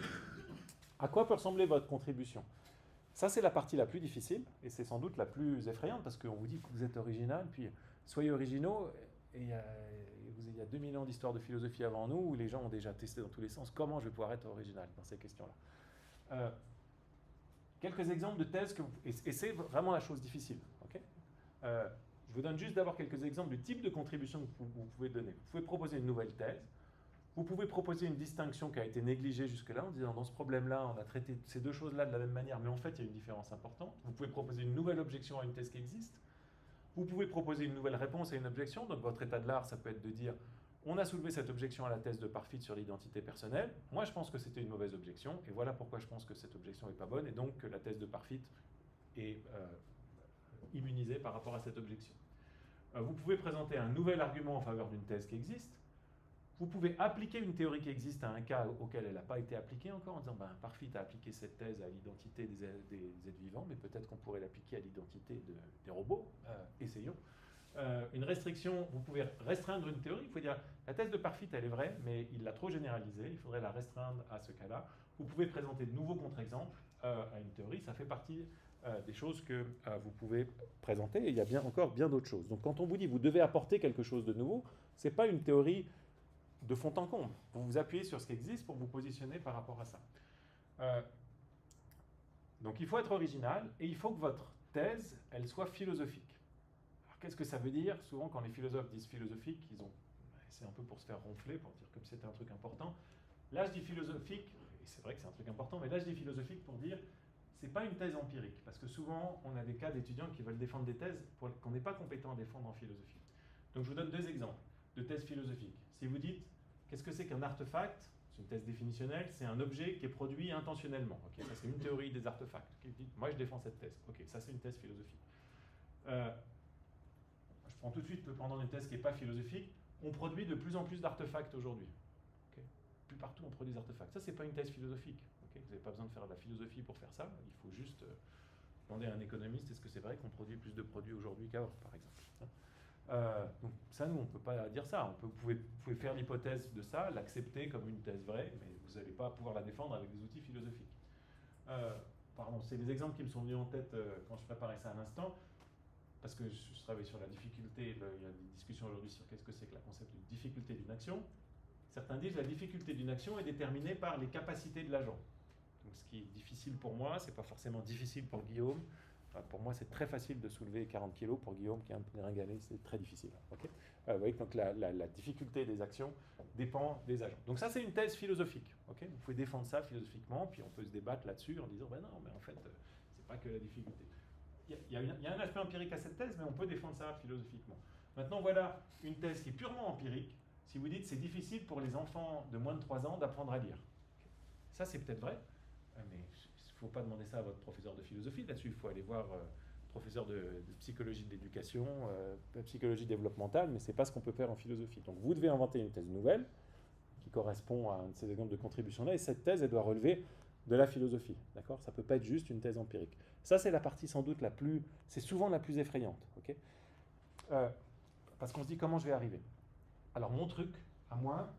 À quoi peut ressembler votre contribution? Ça, c'est la partie la plus difficile et c'est sans doute la plus effrayante parce qu'on vous dit que vous êtes original, puis soyez originaux. Et il y a 2000 ans d'histoire de philosophie avant nous où les gens ont déjà testé dans tous les sens comment je vais pouvoir être original dans ces questions-là. Quelques exemples de thèses, et c'est vraiment la chose difficile. Okay, je vous donne juste d'abord quelques exemples du type de contribution que vous pouvez donner. Vous pouvez proposer une nouvelle thèse, vous pouvez proposer une distinction qui a été négligée jusque-là en disant dans ce problème-là, on a traité ces deux choses-là de la même manière, mais en fait il y a une différence importante. Vous pouvez proposer une nouvelle objection à une thèse qui existe. Vous pouvez proposer une nouvelle réponse à une objection. Donc votre état de l'art, ça peut être de dire on a soulevé cette objection à la thèse de Parfit sur l'identité personnelle. Moi, je pense que c'était une mauvaise objection. Et voilà pourquoi je pense que cette objection n'est pas bonne. Et donc que la thèse de Parfit est immunisée par rapport à cette objection. Vous pouvez présenter un nouvel argument en faveur d'une thèse qui existe. Vous pouvez appliquer une théorie qui existe à un cas auquel elle n'a pas été appliquée encore, en disant Parfit a appliqué cette thèse à l'identité des êtres vivants, mais peut-être qu'on pourrait l'appliquer à l'identité des robots. Essayons. Une restriction, vous pouvez restreindre une théorie. Il faut dire la thèse de Parfit, elle est vraie, mais il l'a trop généralisée. Il faudrait la restreindre à ce cas-là. Vous pouvez présenter de nouveaux contre-exemples à une théorie. Ça fait partie des choses que vous pouvez présenter. Et il y a encore bien d'autres choses. Donc quand on vous dit vous devez apporter quelque chose de nouveau, ce n'est pas une théorie de fond en comble. Vous vous appuyez sur ce qui existe pour vous positionner par rapport à ça. Donc il faut être original et il faut que votre thèse, elle soit philosophique. Alors qu'est-ce que ça veut dire? Souvent quand les philosophes disent philosophique, c'est un peu pour se faire ronfler, pour dire que c'est un truc important. Là je dis philosophique, et c'est vrai que c'est un truc important, mais là je dis philosophique pour dire c'est pas une thèse empirique, parce que souvent on a des cas d'étudiants qui veulent défendre des thèses qu'on n'est pas compétent à défendre en philosophie. Donc je vous donne deux exemples de thèses philosophiques. Si vous dites, qu'est-ce que c'est qu'un artefact? C'est une thèse définitionnelle, c'est un objet qui est produit intentionnellement. Okay, ça c'est une théorie des artefacts. Okay, vous dites, moi je défends cette thèse. Ok, ça c'est une thèse philosophique. Je prends tout de suite pendant une thèse qui n'est pas philosophique. On produit de plus en plus d'artefacts aujourd'hui. Okay, plus partout on produit des artefacts. Ça c'est pas une thèse philosophique. Okay, vous n'avez pas besoin de faire de la philosophie pour faire ça. Il faut juste demander à un économiste est-ce que c'est vrai qu'on produit plus de produits aujourd'hui qu'avant, par exemple. Donc ça, nous, on ne peut pas dire ça. Vous pouvez faire l'hypothèse de ça, l'accepter comme une thèse vraie, mais vous n'allez pas pouvoir la défendre avec des outils philosophiques. Pardon, c'est des exemples qui me sont venus en tête quand je préparais ça à l'instant, parce que je travaille sur la difficulté. Il y a des discussions aujourd'hui sur qu'est-ce que c'est que le concept de difficulté d'une action. Certains disent que la difficulté d'une action est déterminée par les capacités de l'agent. Donc ce qui est difficile pour moi, ce n'est pas forcément difficile pour Guillaume. Pour moi, c'est très facile de soulever 40 kg. Pour Guillaume, qui est un peu gringalé, c'est très difficile. Okay, vous voyez, donc la difficulté des actions dépend des agents. Donc ça, c'est une thèse philosophique. Okay, vous pouvez défendre ça philosophiquement, puis on peut se débattre là-dessus en disant ben non, mais en fait, c'est pas que la difficulté. Il y a un aspect empirique à cette thèse, mais on peut défendre ça philosophiquement. Maintenant, voilà une thèse qui est purement empirique. Si vous dites c'est difficile pour les enfants de moins de 3 ans d'apprendre à lire. Ça, c'est peut-être vrai, mais il ne faut pas demander ça à votre professeur de philosophie. Là-dessus, il faut aller voir professeur de psychologie de l'éducation, psychologie développementale, mais ce n'est pas ce qu'on peut faire en philosophie. Donc vous devez inventer une thèse nouvelle qui correspond à un de ces exemples de contribution-là, et cette thèse, elle doit relever de la philosophie. D'accord ? Ça ne peut pas être juste une thèse empirique. Ça, c'est la partie sans doute c'est souvent la plus effrayante. Okay, parce qu'on se dit comment je vais arriver. Alors mon truc, à moi,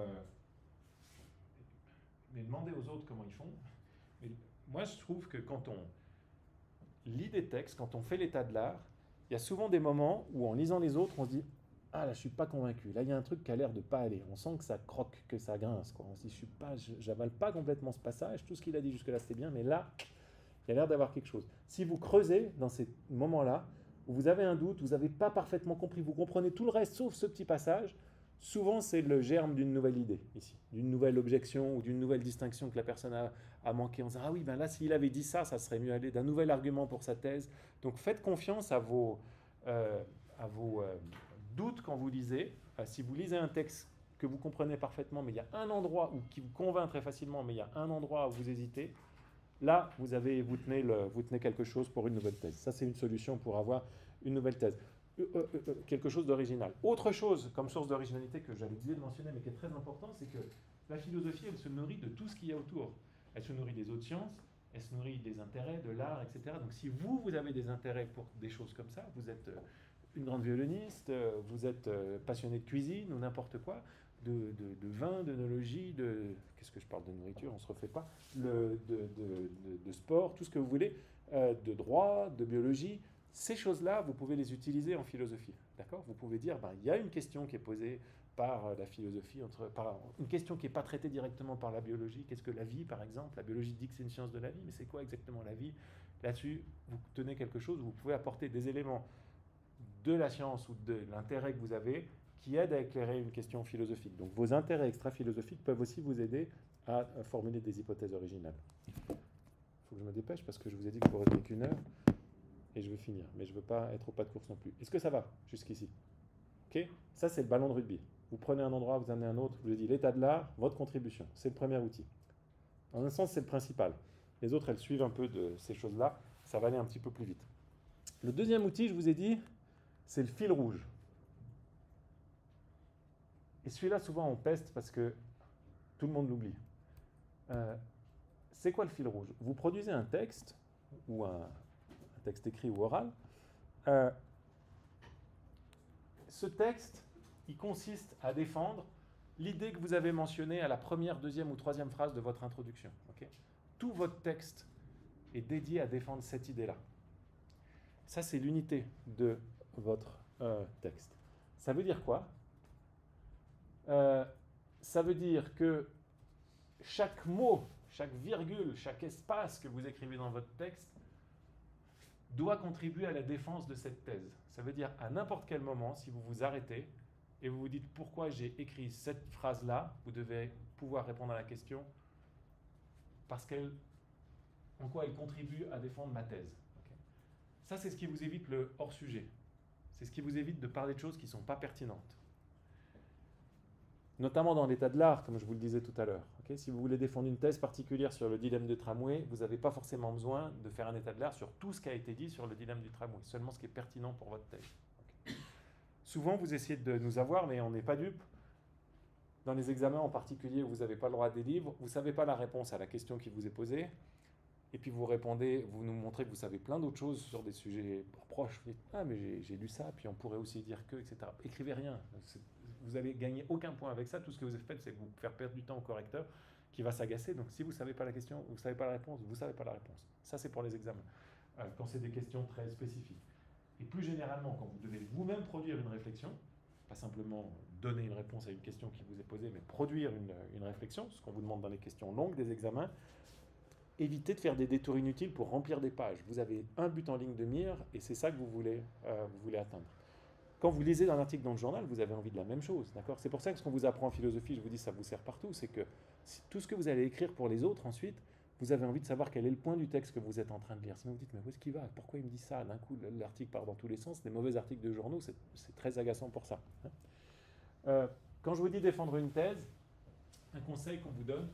mais demandez aux autres comment ils font. Mais moi, je trouve que quand on lit des textes, quand on fait l'état de l'art, il y a souvent des moments où, en lisant les autres, on se dit « Ah, là, je ne suis pas convaincu. Là, il y a un truc qui a l'air de ne pas aller. » On sent que ça croque, que ça grince. Quoi. On se dit « j'avale pas complètement ce passage. Tout ce qu'il a dit jusque-là, c'était bien. Mais là, il y a l'air d'avoir quelque chose. » Si vous creusez dans ces moments-là, où vous avez un doute, vous n'avez pas parfaitement compris, vous comprenez tout le reste, sauf ce petit passage, souvent c'est le germe d'une nouvelle idée, ici, d'une nouvelle objection ou d'une nouvelle distinction que la personne a manqué en disant ah oui, ben là, s'il avait dit ça, ça serait mieux aller, d'un nouvel argument pour sa thèse. Donc faites confiance à vos doutes quand vous lisez. Si vous lisez un texte que vous comprenez parfaitement, mais il y a un endroit qui vous convainc très facilement, mais il y a un endroit où vous hésitez, là, vous tenez quelque chose pour une nouvelle thèse. Ça, c'est une solution pour avoir une nouvelle thèse. Quelque chose d'original. Autre chose comme source d'originalité que j'avais oublié de mentionner, mais qui est très important, c'est que la philosophie, elle se nourrit de tout ce qu'il y a autour. Elle se nourrit des autres sciences, elle se nourrit des intérêts, de l'art, etc. Donc si vous avez des intérêts pour des choses comme ça, vous êtes une grande violoniste, vous êtes passionné de cuisine ou n'importe quoi, de vin, d'œnologie, qu'est-ce que je parle de nourriture, on ne se refait pas, de sport, tout ce que vous voulez, de droit, de biologie, ces choses-là, vous pouvez les utiliser en philosophie. D'accord ? Vous pouvez dire, ben, il y a une question qui est posée par la philosophie, une question qui n'est pas traitée directement par la biologie. Qu'est-ce que la vie, par exemple ? La biologie dit que c'est une science de la vie, mais c'est quoi exactement la vie ? Là-dessus, vous tenez quelque chose, vous pouvez apporter des éléments de la science ou de l'intérêt que vous avez qui aident à éclairer une question philosophique. Donc vos intérêts extra-philosophiques peuvent aussi vous aider à formuler des hypothèses originales. Il faut que je me dépêche parce que je vous ai dit qu'il ne faudrait qu'une heure et je veux finir, mais je ne veux pas être au pas de course non plus. Est-ce que ça va jusqu'ici ? Ok ? Ça, c'est le ballon de rugby. Vous prenez un endroit, vous amenez un autre, je vous ai dit l'état de l'art, votre contribution. C'est le premier outil. En un sens, c'est le principal. Les autres, elles suivent un peu de ces choses-là. Ça va aller un petit peu plus vite. Le deuxième outil, je vous ai dit, c'est le fil rouge. Et celui-là, souvent, on peste parce que tout le monde l'oublie. C'est quoi le fil rouge ? Vous produisez un texte, ou un texte écrit ou oral. Ce texte, il consiste à défendre l'idée que vous avez mentionnée à la première, deuxième ou troisième phrase de votre introduction. Okay ? Tout votre texte est dédié à défendre cette idée-là. Ça, c'est l'unité de votre texte. Ça veut dire quoi ? Ça veut dire que chaque mot, chaque virgule, chaque espace que vous écrivez dans votre texte doit contribuer à la défense de cette thèse. Ça veut dire à n'importe quel moment, si vous vous arrêtez et vous vous dites pourquoi j'ai écrit cette phrase-là, vous devez pouvoir répondre à la question parce en quoi elle contribue à défendre ma thèse. Okay ? Ça, c'est ce qui vous évite le hors-sujet. C'est ce qui vous évite de parler de choses qui ne sont pas pertinentes. Notamment dans l'état de l'art, comme je vous le disais tout à l'heure. Okay ? Si vous voulez défendre une thèse particulière sur le dilemme du tramway, vous n'avez pas forcément besoin de faire un état de l'art sur tout ce qui a été dit sur le dilemme du tramway, seulement ce qui est pertinent pour votre thèse. Okay ? Souvent, vous essayez de nous avoir, mais on n'est pas dupes. Dans les examens en particulier où vous n'avez pas le droit à des livres, vous ne savez pas la réponse à la question qui vous est posée, et puis vous répondez, vous nous montrez que vous savez plein d'autres choses sur des sujets proches. Vous dites, ah mais j'ai lu ça, puis on pourrait aussi dire que, etc. Écrivez rien. Vous n'avez gagné aucun point avec ça. Tout ce que vous avez fait, c'est vous faire perdre du temps au correcteur qui va s'agacer. Donc si vous ne savez pas la question, vous ne savez pas la réponse, vous ne savez pas la réponse. Ça, c'est pour les examens, quand c'est des questions très spécifiques. Et plus généralement, quand vous devez vous-même produire une réflexion, pas simplement donner une réponse à une question qui vous est posée, mais produire une réflexion, ce qu'on vous demande dans les questions longues des examens, évitez de faire des détours inutiles pour remplir des pages. Vous avez un but en ligne de mire et c'est ça que vous voulez atteindre. Quand vous lisez un article dans le journal, vous avez envie de la même chose. D'accord ? C'est pour ça que ce qu'on vous apprend en philosophie, je vous dis, ça vous sert partout, c'est que tout ce que vous allez écrire pour les autres ensuite, vous avez envie de savoir quel est le point du texte que vous êtes en train de lire. Sinon vous dites, mais où est-ce qu'il va ? Pourquoi il me dit ça ? D'un coup, l'article part dans tous les sens. Les mauvais articles de journaux, c'est très agaçant pour ça. Quand je vous dis défendre une thèse, un conseil qu'on vous donne,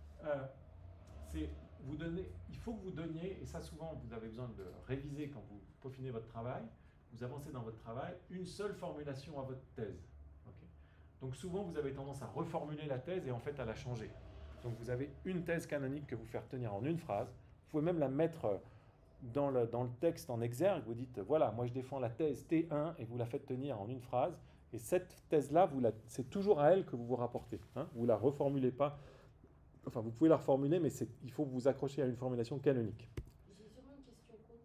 c'est il faut que vous donniez, et ça souvent vous avez besoin de réviser quand vous peaufinez votre travail, vous avancez dans votre travail, une seule formulation à votre thèse. Okay ? Donc souvent vous avez tendance à reformuler la thèse et en fait à la changer. Donc vous avez une thèse canonique que vous faites tenir en une phrase, vous pouvez même la mettre dans le texte en exergue, vous dites voilà, moi je défends la thèse T1 et vous la faites tenir en une phrase, et cette thèse-là, c'est toujours à elle que vous vous rapportez. Hein ? Vous ne la reformulez pas. Enfin, vous pouvez la reformuler, mais il faut vous accrocher à une formulation canonique. J'ai sûrement une question con.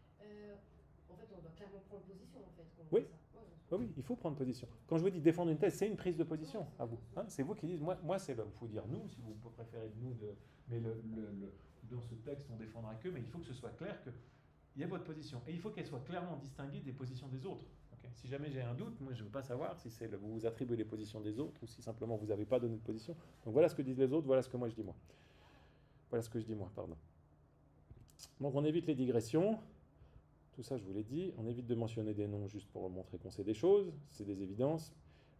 En fait, on doit clairement prendre position, en fait. Oui. Oui, il faut prendre position. Quand je vous dis défendre une thèse, c'est une prise de position à vous. Hein, c'est vous qui dites, moi c'est il faut dire nous, si vous préférez nous, mais dans ce texte, on défendra que, mais il faut que ce soit clair qu'il y a votre position. Et il faut qu'elle soit clairement distinguée des positions des autres. Okay ? Ok. Si jamais j'ai un doute, moi je ne veux pas savoir si c'est vous vous attribuez les positions des autres ou si simplement vous n'avez pas donné de position. Donc voilà ce que disent les autres, voilà ce que moi je dis moi. Voilà ce que je dis moi, pardon. Donc on évite les digressions. Tout ça, je vous l'ai dit. On évite de mentionner des noms juste pour montrer qu'on sait des choses. C'est des évidences.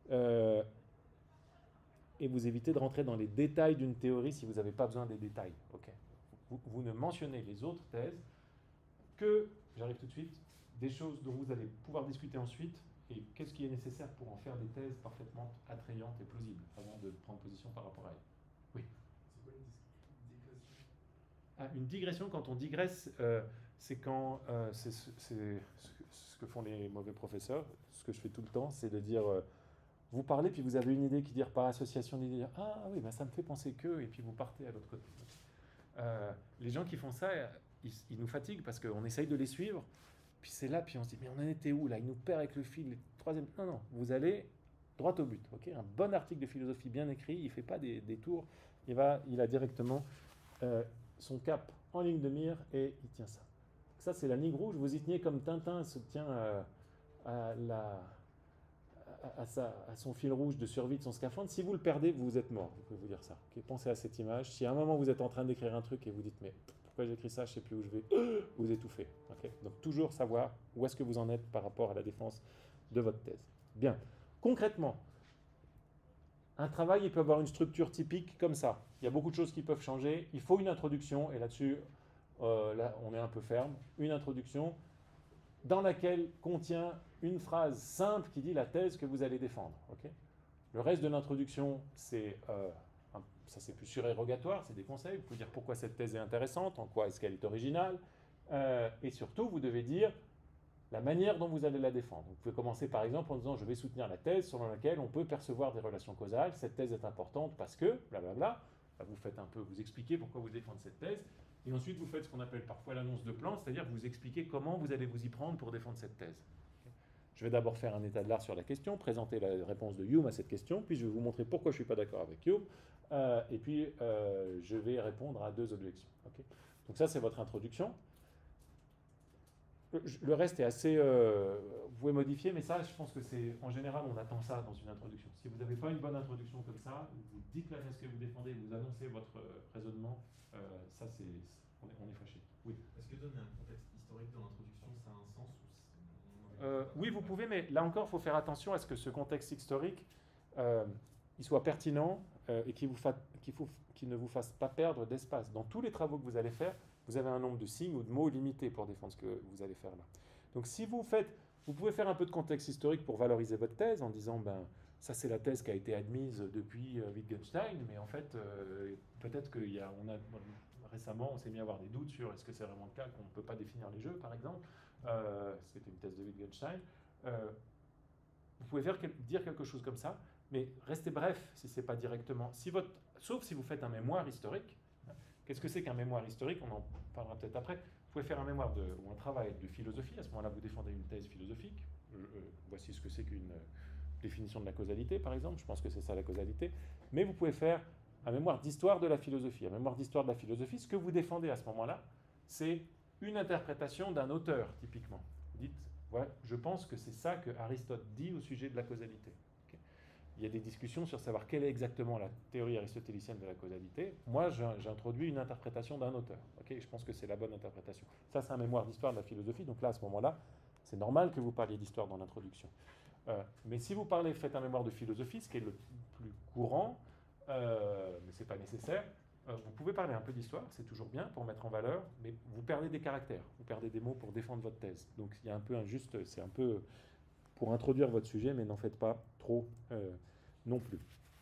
Et vous évitez de rentrer dans les détails d'une théorie si vous n'avez pas besoin des détails. Okay. Vous ne mentionnez les autres thèses que, j'arrive tout de suite, des choses dont vous allez pouvoir discuter ensuite et qu'est-ce qui est nécessaire pour en faire des thèses parfaitement attrayantes et plausibles avant de prendre position par rapport à elles. Oui. C'est quoi une digression? Une digression, quand on digresse, c'est quand c'est ce que font les mauvais professeurs, ce que je fais tout le temps, c'est de dire vous parlez puis vous avez une idée qui dit par association d'idées, ah oui, ben ça me fait penser que, et puis vous partez à l'autre côté. Les gens qui font ça, ils nous fatiguent parce qu'on essaye de les suivre, puis c'est là, puis on se dit mais on en était où là, il nous perd avec le fil, troisième. Non, vous allez droit au but. Okay, un bon article de philosophie bien écrit, il ne fait pas des tours, il a directement son cap en ligne de mire et il tient ça. Ça, c'est la ligne rouge. Vous y tenez comme Tintin se tient à son fil rouge de survie de son scaphandre. Si vous le perdez, vous êtes mort. Je peux vous dire ça. Okay, pensez à cette image. Si à un moment vous êtes en train d'écrire un truc et vous dites mais pourquoi j'écris ça, je ne sais plus où je vais, vous étouffez. Okay, donc toujours savoir où est-ce que vous en êtes par rapport à la défense de votre thèse. Bien. Concrètement, un travail, il peut avoir une structure typique comme ça. Il y a beaucoup de choses qui peuvent changer. Il faut une introduction, et là-dessus, là, on est un peu ferme. Une introduction dans laquelle contient une phrase simple qui dit la thèse que vous allez défendre. Okay, le reste de l'introduction, ça c'est plus surérogatoire, c'est des conseils. Vous pouvez dire pourquoi cette thèse est intéressante, en quoi est-ce qu'elle est originale. Et surtout, vous devez dire la manière dont vous allez la défendre. Vous pouvez commencer par exemple en disant je vais soutenir la thèse selon laquelle on peut percevoir des relations causales. Cette thèse est importante parce que, blablabla. Vous faites un peu, vous expliquez pourquoi vous défendez cette thèse. Et ensuite, vous faites ce qu'on appelle parfois l'annonce de plan, c'est-à-dire vous expliquez comment vous allez vous y prendre pour défendre cette thèse. Je vais d'abord faire un état de l'art sur la question, présenter la réponse de Hume à cette question, puis je vais vous montrer pourquoi je ne suis pas d'accord avec Hume, et puis je vais répondre à 2 objections. Okay, donc ça, c'est votre introduction. Le reste est assez... vous pouvez modifier, mais ça, je pense que c'est... En général, on attend ça dans une introduction. Si vous n'avez pas une bonne introduction comme ça, vous dites la thèse que vous défendez, vous annoncez votre raisonnement, ça, c'est... On est fâché. Oui. Est-ce que donner un contexte historique dans l'introduction, ça a un sens ou oui, vous pouvez, mais là encore, il faut faire attention à ce que ce contexte historique, il soit pertinent et qu'il ne vous fasse pas perdre d'espace. Dans tous les travaux que vous allez faire, vous avez un nombre de signes ou de mots limité pour défendre ce que vous allez faire là. Donc si vous pouvez faire un peu de contexte historique pour valoriser votre thèse en disant, ben, ça c'est la thèse qui a été admise depuis Wittgenstein, mais en fait, peut-être récemment, on s'est mis à avoir des doutes sur est-ce que c'est vraiment le cas qu'on ne peut pas définir les jeux, par exemple. C'était une thèse de Wittgenstein. Vous pouvez dire quelque chose comme ça, mais restez bref si ce n'est pas directement. Sauf si vous faites un mémoire historique. Qu'est-ce que c'est qu'un mémoire historique? On en parlera peut-être après. Vous pouvez faire un mémoire ou un travail de philosophie. À ce moment-là, vous défendez une thèse philosophique. Voici ce que c'est qu'une définition de la causalité, par exemple. Je pense que c'est ça la causalité. Mais vous pouvez faire un mémoire d'histoire de la philosophie. Un mémoire d'histoire de la philosophie, ce que vous défendez à ce moment-là, c'est une interprétation d'un auteur, typiquement. Vous dites, ouais, je pense que c'est ça que Aristote dit au sujet de la causalité. Okay. Il y a des discussions sur savoir quelle est exactement la théorie aristotélicienne de la causalité. Moi, j'introduis une interprétation d'un auteur. Okay, je pense que c'est la bonne interprétation. Ça, c'est un mémoire d'histoire de la philosophie. Donc là, à ce moment-là, c'est normal que vous parliez d'histoire dans l'introduction. Mais si vous faites un mémoire de philosophie, ce qui est le plus courant, mais ce n'est pas nécessaire, vous pouvez parler un peu d'histoire, c'est toujours bien pour mettre en valeur, mais vous perdez des caractères, vous perdez des mots pour défendre votre thèse. Donc il y a un peu c'est un peu pour introduire votre sujet, mais n'en faites pas trop non plus.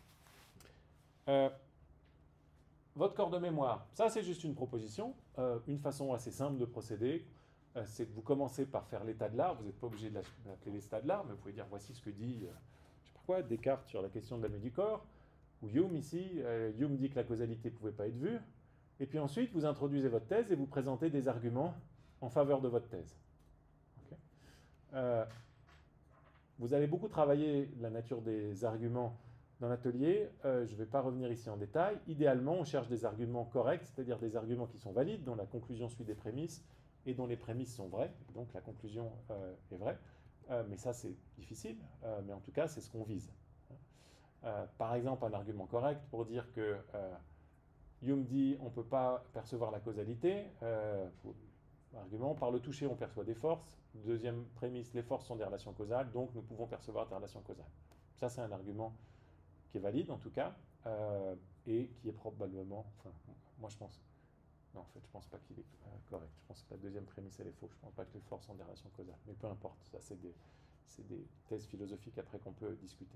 Votre corps de mémoire, ça c'est juste une proposition, une façon assez simple de procéder, c'est que vous commencez par faire l'état de l'art, vous n'êtes pas obligé de l'appeler l'état de l'art, mais vous pouvez dire voici ce que dit, je ne sais pas quoi, Descartes sur la question de la nuit du corps, ou Hume ici, Hume dit que la causalité ne pouvait pas être vue, et puis ensuite vous introduisez votre thèse et vous présentez des arguments en faveur de votre thèse. Okay. Vous allez beaucoup travailler la nature des arguments dans l'atelier, je ne vais pas revenir ici en détail. Idéalement, on cherche des arguments corrects, c'est-à-dire des arguments qui sont valides, dont la conclusion suit des prémices, et dont les prémices sont vraies, donc la conclusion est vraie. Mais ça, c'est difficile. Mais en tout cas, c'est ce qu'on vise. Par exemple, un argument correct pour dire que Hume dit on ne peut pas percevoir la causalité. Argument, par le toucher, on perçoit des forces. Deuxième prémisse, les forces sont des relations causales, donc nous pouvons percevoir des relations causales. Ça, c'est un argument qui est valide, en tout cas, et qui est probablement, enfin, moi je pense, non, en fait, je pense pas qu'il est correct. Je pense que la deuxième prémisse, elle est fausse. Je pense pas que les forces sont des relations causales. Mais peu importe, ça, c'est des thèses philosophiques après qu'on peut discuter.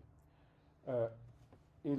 Et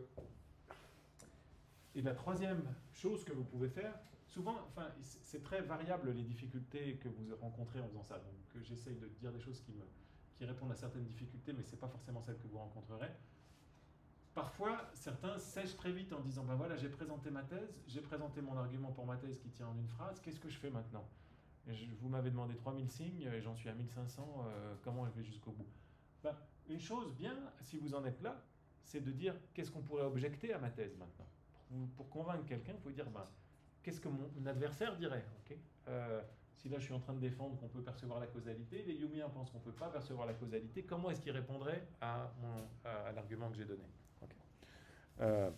la troisième chose que vous pouvez faire, souvent, enfin, c'est très variable les difficultés que vous rencontrez en faisant ça. Donc, j'essaye de dire des choses qui répondent à certaines difficultés, mais ce n'est pas forcément celles que vous rencontrerez. Parfois, certains sèchent très vite en disant ben voilà, j'ai présenté ma thèse, j'ai présenté mon argument pour ma thèse qui tient en une phrase, qu'est-ce que je fais maintenant? Vous m'avez demandé 3000 signes et j'en suis à 1500, comment je vais jusqu'au bout? Ben, une chose bien, si vous en êtes là, c'est de dire qu'est-ce qu'on pourrait objecter à ma thèse maintenant. Pour convaincre quelqu'un, vous pouvez dire ben, qu'est-ce que mon adversaire dirait, okay? Si là je suis en train de défendre qu'on peut percevoir la causalité, les Humiens pensent qu'on ne peut pas percevoir la causalité, comment est-ce qu'ils répondraient à l'argument que j'ai donné? Okay.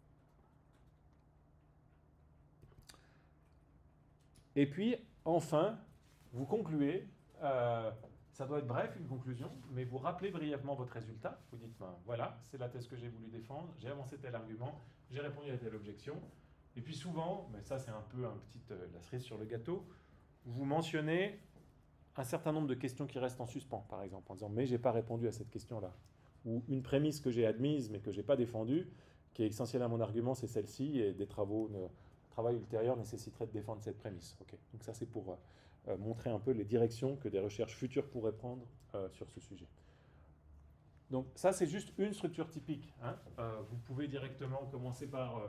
Et puis, enfin, vous concluez, ça doit être bref, une conclusion, mais vous rappelez brièvement votre résultat. Vous dites, ben, voilà, c'est la thèse que j'ai voulu défendre, j'ai avancé tel argument, j'ai répondu à telle objection. Et puis souvent, mais ça c'est un peu la cerise sur le gâteau, vous mentionnez un certain nombre de questions qui restent en suspens, par exemple, en disant, mais je n'ai pas répondu à cette question-là. Ou une prémisse que j'ai admise, mais que je n'ai pas défendue, qui est essentielle à mon argument, c'est celle-ci, et travail ultérieur nécessiterait de défendre cette prémisse. Okay. Donc ça, c'est pour montrer un peu les directions que des recherches futures pourraient prendre sur ce sujet. Donc ça, c'est juste une structure typique. Hein. Vous pouvez directement commencer par...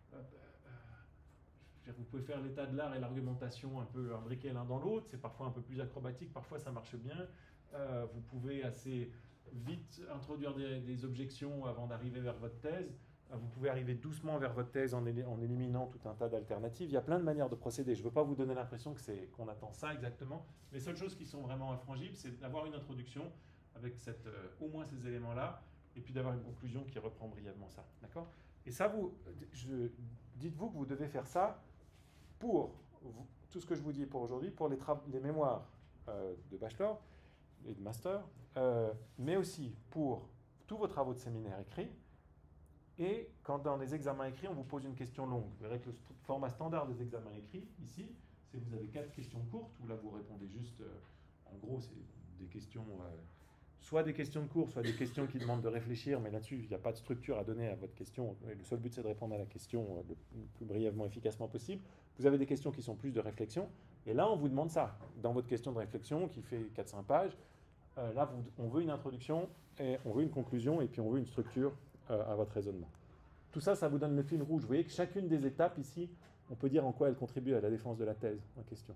vous pouvez faire l'état de l'art et l'argumentation un peu imbriqués l'un dans l'autre. C'est parfois un peu plus acrobatique, parfois ça marche bien. Vous pouvez assez vite introduire des objections avant d'arriver vers votre thèse. Vous pouvez arriver doucement vers votre thèse en éliminant tout un tas d'alternatives. Il y a plein de manières de procéder. Je ne veux pas vous donner l'impression qu'on attend ça exactement. Les seules choses qui sont vraiment infrangibles, c'est d'avoir une introduction avec au moins ces éléments-là, et puis d'avoir une conclusion qui reprend brièvement ça. D'accord ? Et ça, dites-vous que vous devez faire ça pour tout ce que je vous dis pour aujourd'hui, pour les mémoires de bachelor et de master, mais aussi pour tous vos travaux de séminaire écrits. Et quand dans les examens écrits, on vous pose une question longue. Vous verrez que le format standard des examens écrits, ici, c'est que vous avez 4 questions courtes, où là vous répondez juste, en gros, c'est des questions, soit des questions de cours, soit des questions qui demandent de réfléchir, mais là-dessus, il n'y a pas de structure à donner à votre question. Le seul but, c'est de répondre à la question le plus brièvement, efficacement possible. Vous avez des questions qui sont plus de réflexion, et là, on vous demande ça. Dans votre question de réflexion, qui fait 4-5 pages, là, on veut une introduction, et on veut une conclusion, et puis on veut une structure à votre raisonnement. Tout ça, ça vous donne le fil rouge. Vous voyez que chacune des étapes ici, on peut dire en quoi elle contribue à la défense de la thèse en question.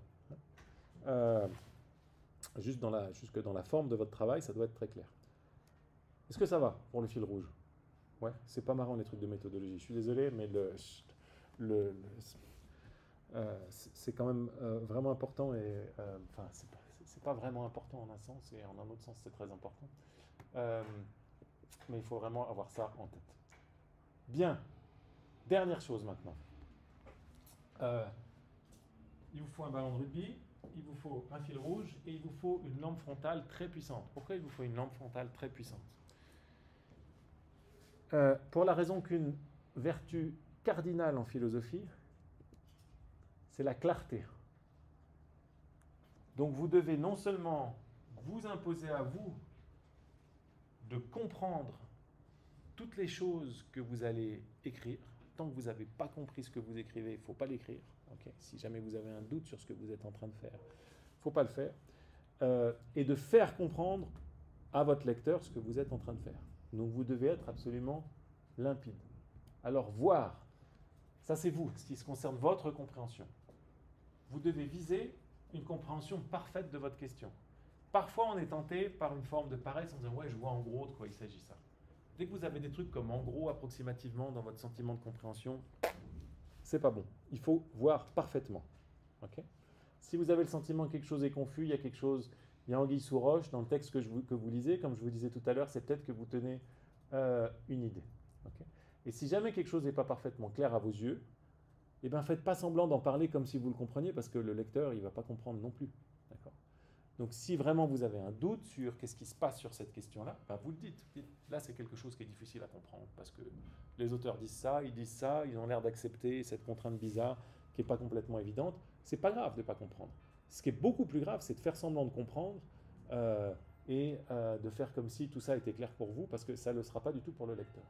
Jusque dans la forme de votre travail, ça doit être très clair. Est-ce que ça va pour le fil rouge? Ouais, c'est pas marrant les trucs de méthodologie. Je suis désolé, mais c'est quand même vraiment important et enfin, c'est pas vraiment important en un sens et en un autre sens, c'est très important. Mais il faut vraiment avoir ça en tête. Bien. Dernière chose maintenant. Il vous faut un ballon de rugby, il vous faut un fil rouge et il vous faut une lampe frontale très puissante. Pourquoi il vous faut une lampe frontale très puissante? Pour la raison qu'une vertu cardinale en philosophie, c'est la clarté. Donc vous devez non seulement vous imposer à vous de comprendre toutes les choses que vous allez écrire. Tant que vous n'avez pas compris ce que vous écrivez, il ne faut pas l'écrire. Okay? Si jamais vous avez un doute sur ce que vous êtes en train de faire, il ne faut pas le faire. Et de faire comprendre à votre lecteur ce que vous êtes en train de faire. Donc vous devez être absolument limpide. Alors voir, ça c'est vous, ce qui se concerne votre compréhension. Vous devez viser une compréhension parfaite de votre question. Parfois on est tenté par une forme de paresse en disant « ouais, je vois en gros de quoi il s'agit ça ». Dès que vous avez des trucs comme en gros, approximativement, dans votre sentiment de compréhension, c'est pas bon. Il faut voir parfaitement. Okay ? Si vous avez le sentiment que quelque chose est confus, il y il y a anguille sous roche dans le texte que vous lisez. Comme je vous disais tout à l'heure, c'est peut-être que vous tenez une idée. Okay. Et si jamais quelque chose n'est pas parfaitement clair à vos yeux, eh bien, faites pas semblant d'en parler comme si vous le compreniez, parce que le lecteur, il ne va pas comprendre non plus. D'accord. Donc, si vraiment vous avez un doute sur qu'est-ce qui se passe sur cette question-là, ben, vous le dites. Là, c'est quelque chose qui est difficile à comprendre, parce que les auteurs disent ça, ils ont l'air d'accepter cette contrainte bizarre qui n'est pas complètement évidente. C'est pas grave de ne pas comprendre. Ce qui est beaucoup plus grave, c'est de faire semblant de comprendre et de faire comme si tout ça était clair pour vous, parce que ça ne le sera pas du tout pour le lecteur.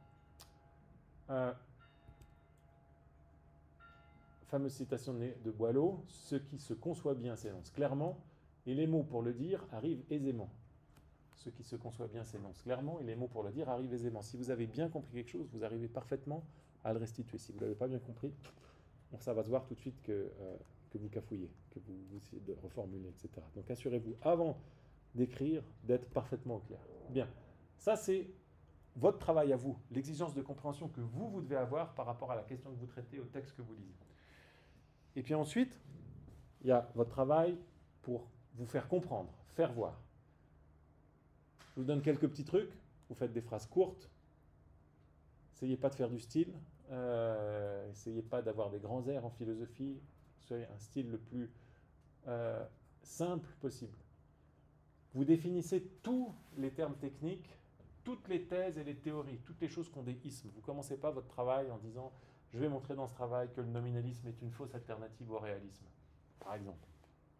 Fameuse citation de Boileau, ce qui se conçoit bien s'énonce clairement, et les mots pour le dire arrivent aisément. Ce qui se conçoit bien s'énonce clairement, et les mots pour le dire arrivent aisément. Si vous avez bien compris quelque chose, vous arrivez parfaitement à le restituer. Si vous ne l'avez pas bien compris, ça va se voir tout de suite que vous cafouillez, que vous essayez de reformuler, etc. Donc assurez-vous, avant d'écrire, d'être parfaitement au clair. Bien, ça c'est votre travail à vous, l'exigence de compréhension que vous devez avoir par rapport à la question que vous traitez, au texte que vous lisez. Et puis ensuite, il y a votre travail pour vous faire comprendre, faire voir. Je vous donne quelques petits trucs. Vous faites des phrases courtes. Essayez pas de faire du style. Essayez pas d'avoir des grands airs en philosophie. Soyez un style le plus simple possible. Vous définissez tous les termes techniques, toutes les thèses et les théories, toutes les choses qui ont des ismes. Vous ne commencez pas votre travail en disant « Je vais montrer dans ce travail que le nominalisme est une fausse alternative au réalisme », par exemple. Quoi ?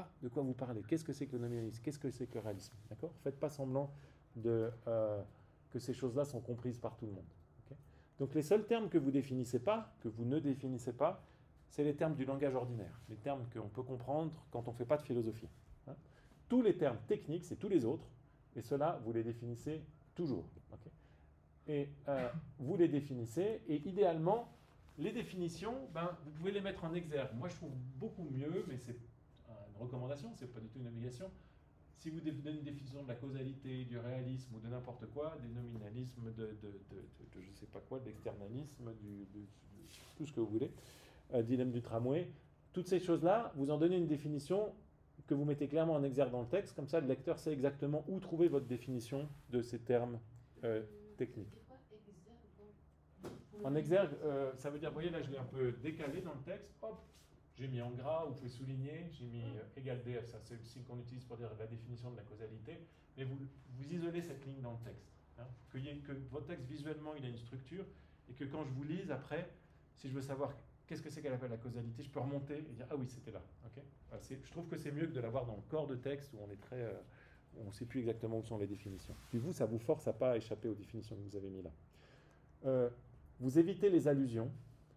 De quoi vous parlez ? Qu'est-ce que c'est que le nominalisme ? Qu'est-ce que c'est que le réalisme ? D'accord ? Faites pas semblant que ces choses-là sont comprises par tout le monde. Okay ? Donc les seuls termes que vous définissez pas, que vous ne définissez pas, c'est les termes du langage ordinaire, les termes qu'on peut comprendre quand on ne fait pas de philosophie. Hein ? Tous les termes techniques, c'est tous les autres, et ceux-là, vous les définissez toujours. Okay ? Et vous les définissez, et idéalement, les définitions, vous pouvez les mettre en exergue. Moi, je trouve beaucoup mieux, mais c'est une recommandation, c'est pas du tout une obligation. Si vous donnez une définition de la causalité, du réalisme ou de n'importe quoi, des nominalismes, de je ne sais pas quoi, de l'externalisme, de tout ce que vous voulez, dilemme du tramway, toutes ces choses-là, vous en donnez une définition que vous mettez clairement en exergue dans le texte, comme ça le lecteur sait exactement où trouver votre définition de ces termes techniques. En exergue, ça veut dire, vous voyez là je l'ai un peu décalé dans le texte, hop, j'ai mis en gras, vous pouvez souligner, j'ai mis égal DF, ça c'est le signe qu'on utilise pour dire la définition de la causalité, mais vous isolez cette ligne dans le texte, hein, que votre texte visuellement il a une structure, et que quand je vous lise après, si je veux savoir qu'est-ce que c'est qu'elle appelle la causalité, je peux remonter et dire ah oui c'était là, okay. Je trouve que c'est mieux que de l'avoir dans le corps de texte où on est très, on ne sait plus exactement où sont les définitions. Puis vous, ça vous force à ne pas échapper aux définitions que vous avez mis là. Vous évitez les allusions,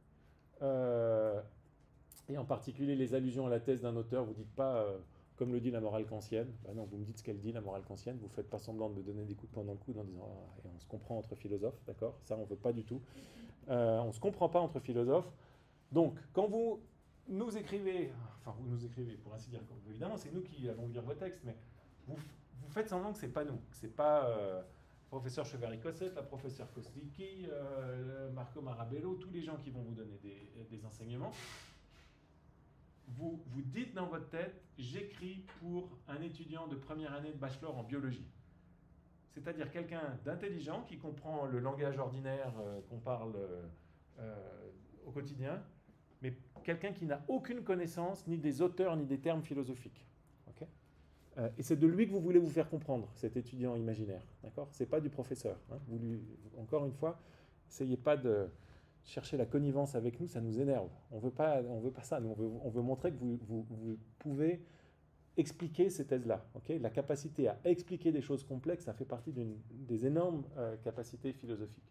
et en particulier les allusions à la thèse d'un auteur. Vous ne dites pas, comme le dit la morale kantienne, non, vous me dites ce qu'elle dit, la morale kantienne, vous ne faites pas semblant de me donner des coups de poing dans le coude en disant et on se comprend entre philosophes, d'accord ? Ça, on ne veut pas du tout. On ne se comprend pas entre philosophes. Donc, quand vous nous écrivez, enfin, vous nous écrivez, pour ainsi dire, évidemment, c'est nous qui allons lire vos textes, mais vous faites semblant que ce n'est pas nous, que ce n'est pas professeur Chevary-Cosset, la professeure Koslicki, Marco Marabello, tous les gens qui vont vous donner des enseignements. Vous dites dans votre tête, j'écris pour un étudiant de première année de bachelor en biologie. C'est-à-dire quelqu'un d'intelligent qui comprend le langage ordinaire qu'on parle au quotidien, mais quelqu'un qui n'a aucune connaissance ni des auteurs ni des termes philosophiques. Okay ? Et c'est de lui que vous voulez vous faire comprendre, cet étudiant imaginaire. D'accord ? C'est pas du professeur. Hein ? Encore une fois, n'essayez pas de chercher la connivence avec nous, ça nous énerve. On veut pas ça. Nous, on veut montrer que vous pouvez expliquer ces thèses-là. Okay ? La capacité à expliquer des choses complexes, ça fait partie des énormes capacités philosophiques.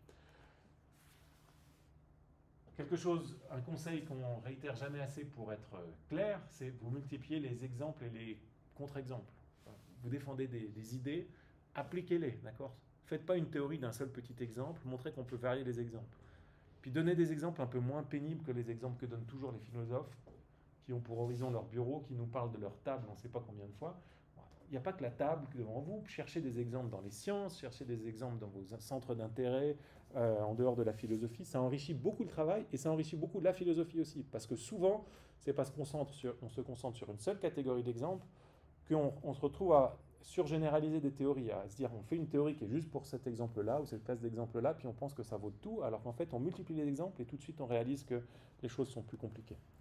Un conseil qu'on réitère jamais assez pour être clair, c'est vous multipliez les exemples et les contre-exemples. Vous défendez des idées, appliquez-les, d'accord ? Faites pas une théorie d'un seul petit exemple, montrez qu'on peut varier les exemples. Puis donnez des exemples un peu moins pénibles que les exemples que donnent toujours les philosophes, qui ont pour horizon leur bureau, qui nous parlent de leur table, on ne sait pas combien de fois. Il n'y a pas que la table devant vous, cherchez des exemples dans les sciences, cherchez des exemples dans vos centres d'intérêt, en dehors de la philosophie. Ça enrichit beaucoup le travail et ça enrichit beaucoup la philosophie aussi, parce que souvent, c'est parce qu'on se concentre sur une seule catégorie d'exemples qu'on se retrouve à surgénéraliser des théories, à se dire on fait une théorie qui est juste pour cet exemple-là ou cette classe d'exemples-là, puis on pense que ça vaut tout, alors qu'en fait on multiplie les exemples et tout de suite on réalise que les choses sont plus compliquées. D'accord ?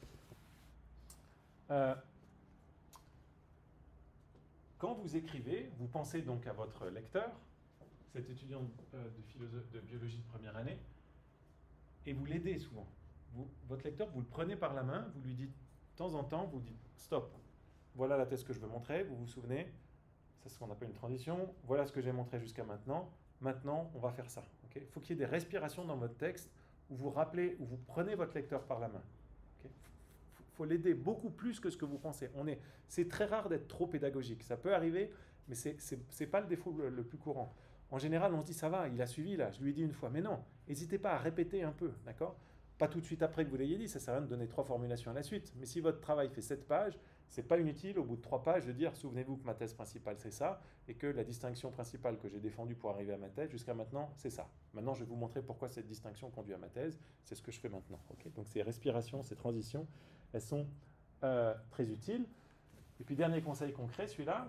Quand vous écrivez, vous pensez donc à votre lecteur, cet étudiant de biologie de première année, et vous l'aidez souvent. Votre lecteur, vous le prenez par la main, vous lui dites de temps en temps, vous dites stop, voilà la thèse que je veux montrer, vous vous souvenez, c'est ce qu'on appelle une transition, voilà ce que j'ai montré jusqu'à maintenant, maintenant on va faire ça. Okay, il faut qu'il y ait des respirations dans votre texte où vous rappelez, où vous prenez votre lecteur par la main. Okay, faut l'aider beaucoup plus que ce que vous pensez. C'est très rare d'être trop pédagogique. Ça peut arriver, mais c'est pas le défaut le plus courant. En général, on se dit ça va, il a suivi là, je lui ai dit une fois. Mais non, n'hésitez pas à répéter un peu, d'accord ? Pas tout de suite après que vous l'ayez dit, ça ne sert à rien de donner 3 formulations à la suite. Mais si votre travail fait 7 pages, c'est pas inutile au bout de 3 pages de dire souvenez-vous que ma thèse principale c'est ça, et que la distinction principale que j'ai défendue pour arriver à ma thèse jusqu'à maintenant c'est ça. Maintenant je vais vous montrer pourquoi cette distinction conduit à ma thèse, c'est ce que je fais maintenant. Okay, donc ces respirations, ces transitions, elles sont très utiles. Et puis dernier conseil concret, celui-là,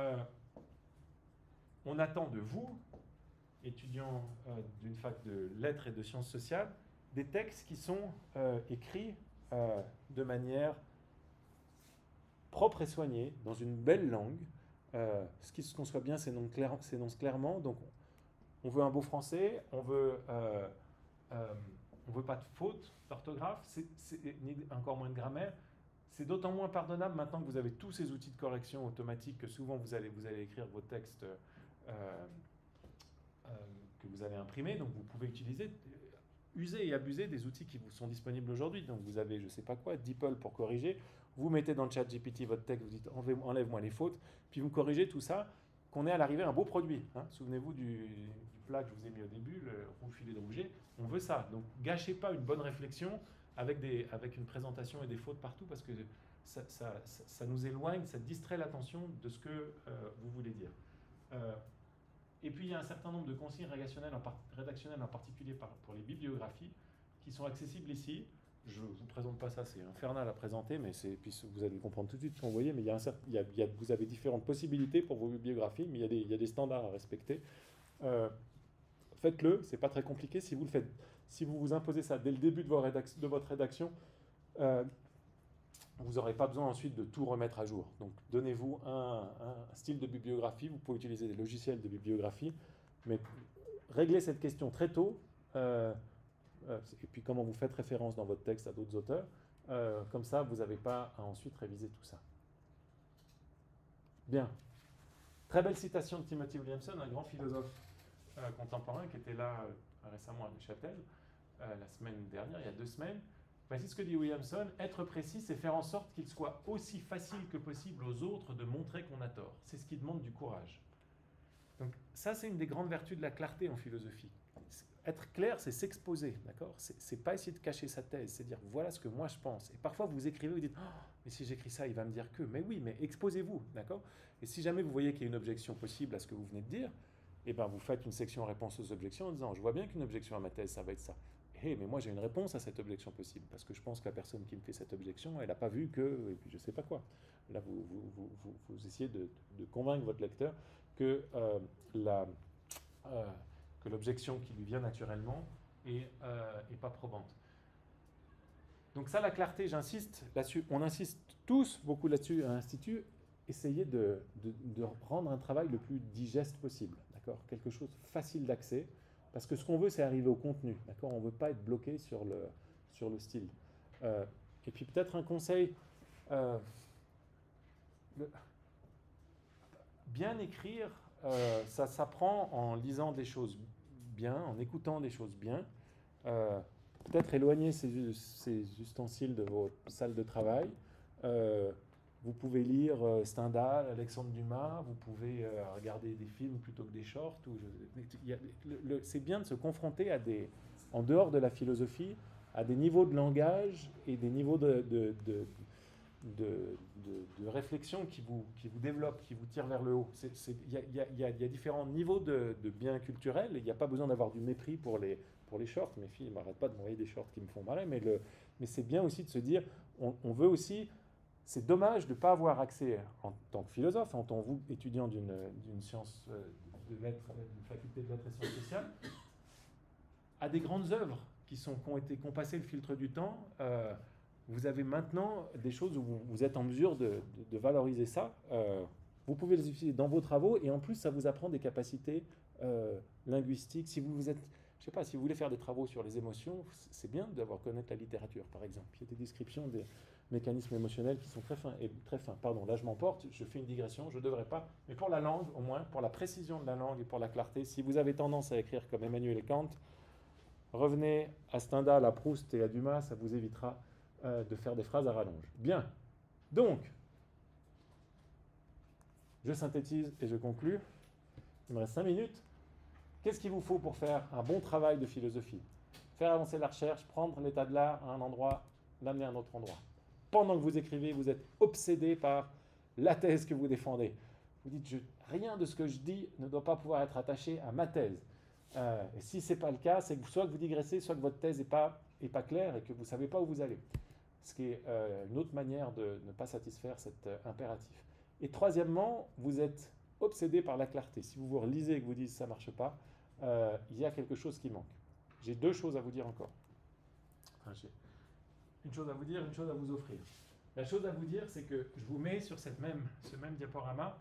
on attend de vous, étudiants d'une fac de lettres et de sciences sociales, des textes qui sont écrits de manière propre et soignée, dans une belle langue, ce qui se conçoit bien s'énonce clairement. Donc on veut un beau français, on veut pas de faute d'orthographe, ni encore moins de grammaire. C'est d'autant moins pardonnable maintenant que vous avez tous ces outils de correction automatique que souvent vous allez écrire vos textes que vous allez imprimer, donc vous pouvez user et abuser des outils qui vous sont disponibles aujourd'hui. Donc vous avez, je ne sais pas quoi, DeepL pour corriger, vous mettez dans le chat GPT votre texte, vous dites enlève-moi les fautes, puis vous corrigez tout ça, qu'on ait à l'arrivée un beau produit. Hein. Souvenez-vous du plat que je vous ai mis au début, le roux filet de rouget, on veut ça. Donc gâchez pas une bonne réflexion avec une présentation et des fautes partout, parce que ça nous éloigne, ça distrait l'attention de ce que vous voulez dire. Et puis il y a un certain nombre de consignes rédactionnelles, en particulier pour les bibliographies, qui sont accessibles ici. Je ne vous présente pas ça, c'est infernal à présenter, mais puis vous allez comprendre tout de suite quand vous voyez, mais vous avez différentes possibilités pour vos bibliographies, mais il y a des standards à respecter. Faites-le, c'est pas très compliqué. Si vous le faites, si vous vous imposez ça dès le début de votre rédaction, vous n'aurez pas besoin ensuite de tout remettre à jour. Donc donnez-vous un style de bibliographie, vous pouvez utiliser des logiciels de bibliographie, mais réglez cette question très tôt, et puis comment vous faites référence dans votre texte à d'autres auteurs, comme ça vous n'avez pas à ensuite réviser tout ça. Bien. Très belle citation de Timothy Williamson, un grand philosophe contemporain qui était là récemment à Neuchâtel, la semaine dernière, il y a 2 semaines. Voici ce que dit Williamson: être précis, c'est faire en sorte qu'il soit aussi facile que possible aux autres de montrer qu'on a tort. C'est ce qui demande du courage. Donc ça, c'est une des grandes vertus de la clarté en philosophie. Être clair, c'est s'exposer, d'accord ? C'est pas essayer de cacher sa thèse, c'est dire voilà ce que moi je pense. Et parfois vous écrivez, vous dites oh, mais si j'écris ça, il va me dire que. Mais oui, mais exposez-vous, d'accord ? Et si jamais vous voyez qu'il y a une objection possible à ce que vous venez de dire, eh ben vous faites une section réponse aux objections en disant je vois bien qu'une objection à ma thèse, ça va être ça. Hey, mais moi j'ai une réponse à cette objection possible, parce que je pense que la personne qui me fait cette objection, elle n'a pas vu que, et puis je ne sais pas quoi. Là, vous essayez de convaincre votre lecteur que l'objection qui lui vient naturellement est pas probante. Donc ça, la clarté, j'insiste là-dessus, on insiste tous beaucoup là-dessus à l'Institut, essayez de rendre un travail le plus digeste possible, d'accord ? Quelque chose facile d'accès, parce que ce qu'on veut, c'est arriver au contenu, d'accord ? On ne veut pas être bloqué sur le style. Et puis peut-être un conseil, bien écrire, ça s'apprend en lisant des choses bien, en écoutant des choses bien. Peut-être éloigner ces ustensiles de vos salles de travail. Vous pouvez lire Stendhal, Alexandre Dumas, vous pouvez regarder des films plutôt que des shorts. C'est bien de se confronter en dehors de la philosophie, à des niveaux de langage et des niveaux de réflexion qui vous développent, qui vous tirent vers le haut. Il y a différents niveaux de biens culturels, et il n'y a pas besoin d'avoir du mépris pour les shorts. Mes filles ne m'arrêtent pas de m'envoyer des shorts qui me font marrer, mais c'est bien aussi de se dire, on veut aussi c'est dommage de ne pas avoir accès, en tant que philosophe, en tant que vous, étudiant d'une science de lettres, d'une faculté de lettres et sciences sociales, à des grandes œuvres qui ont passé le filtre du temps. Vous avez maintenant des choses où vous êtes en mesure de valoriser ça. Vous pouvez les utiliser dans vos travaux et en plus, ça vous apprend des capacités linguistiques. Si vous êtes, je sais pas, si vous voulez faire des travaux sur les émotions, c'est bien d'avoir connaître la littérature, par exemple. Il y a des descriptions des mécanismes émotionnels qui sont très fins. Pardon, là je m'emporte, je fais une digression, je ne devrais pas. Mais pour la langue, au moins, pour la précision de la langue et pour la clarté, si vous avez tendance à écrire comme Emmanuel et Kant, revenez à Stendhal, à Proust et à Dumas, ça vous évitera de faire des phrases à rallonge. Bien. Donc, je synthétise et je conclus. Il me reste 5 minutes. Qu'est-ce qu'il vous faut pour faire un bon travail de philosophie? Faire avancer la recherche, prendre l'état de l'art à un endroit, l'amener à un autre endroit. Pendant que vous écrivez, vous êtes obsédé par la thèse que vous défendez. Vous dites, rien de ce que je dis ne doit pas pouvoir être attaché à ma thèse. Et si ce n'est pas le cas, c'est que soit que vous digressez, soit que votre thèse n'est pas claire et que vous ne savez pas où vous allez. Ce qui est une autre manière de ne pas satisfaire cet impératif. Et troisièmement, vous êtes obsédé par la clarté. Si vous vous relisez et que vous dites ça ne marche pas, il y a quelque chose qui manque. J'ai 2 choses à vous dire encore. Enfin, j'ai une chose à vous dire, une chose à vous offrir. La chose à vous dire, c'est que je vous mets sur ce même diaporama,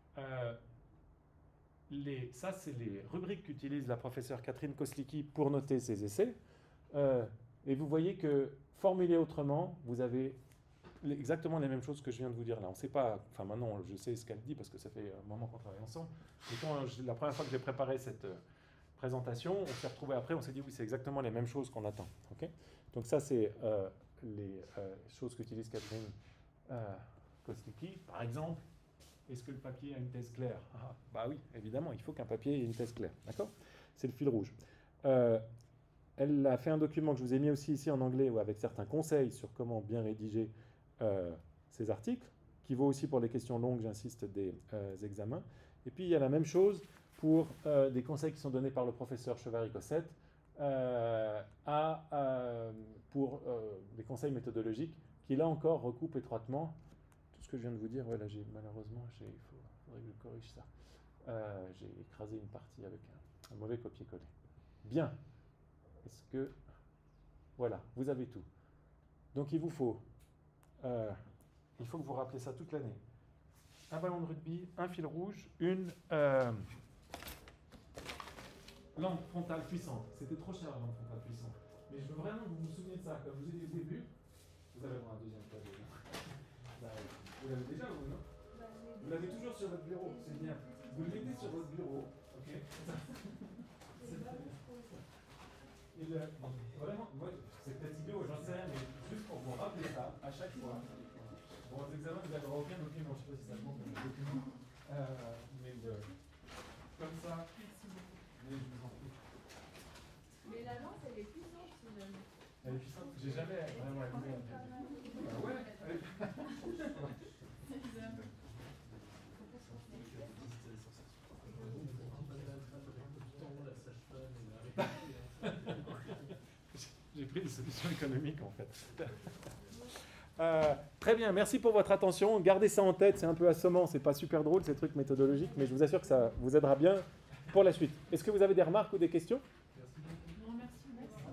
ça c'est les rubriques qu'utilise la professeure Catherine Koslicki pour noter ses essais. Et vous voyez que, formulé autrement, vous avez exactement les mêmes choses que je viens de vous dire là. On ne sait pas, enfin maintenant je sais ce qu'elle dit parce que ça fait un moment qu'on travaille ensemble. Et quand la première fois que j'ai préparé cette présentation, on s'est retrouvés après, on s'est dit oui, c'est exactement les mêmes choses qu'on attend. Okay, donc ça c'est les choses qu'utilise Catherine Koslicki. Par exemple, est-ce que le papier a une thèse claire? Bah oui, évidemment, il faut qu'un papier ait une thèse claire. D'accord? C'est le fil rouge. Elle a fait un document que je vous ai mis aussi ici en anglais avec certains conseils sur comment bien rédiger ces articles, qui vaut aussi pour les questions longues, j'insiste, des examens. Et puis il y a la même chose pour des conseils qui sont donnés par le professeur Chevary-Cossette pour des conseils méthodologiques qui là encore recoupent étroitement tout ce que je viens de vous dire. Ouais, là malheureusement, il faudrait que je corrige ça. J'ai écrasé une partie avec un mauvais copier-coller. Bien. Est-ce que... Voilà, vous avez tout. Donc il faut que vous rappeliez ça toute l'année. Un ballon de rugby, un fil rouge, une lampe frontale puissante. C'était trop cher la lampe frontale puissante. Mais je veux vraiment que vous vous souveniez de ça. Comme je vous ai dit au début, vous allez avoir un deuxième cadeau. Vous l'avez déjà, vous, non? Vous l'avez toujours sur votre bureau, c'est bien. Vous le mettez sur votre bureau, ok? Et vraiment, moi, c'est peut-être idiot, j'en sais rien, mais juste pour vous rappeler ça, à chaque fois, pour votre examen, vous n'avez aucun document, je ne sais pas si ça compte comme un document, mais comme ça, mais je vous en prie. Mais la lance, elle est puissante finalement. Elle est puissante, j'ai jamais vraiment allumé un pied. Ouais, j'ai pris des solutions économiques en fait. Très bien, merci pour votre attention. Gardez ça en tête, c'est un peu assommant, c'est pas super drôle ces trucs méthodologiques, mais je vous assure que ça vous aidera bien pour la suite. Est-ce que vous avez des remarques ou des questions ?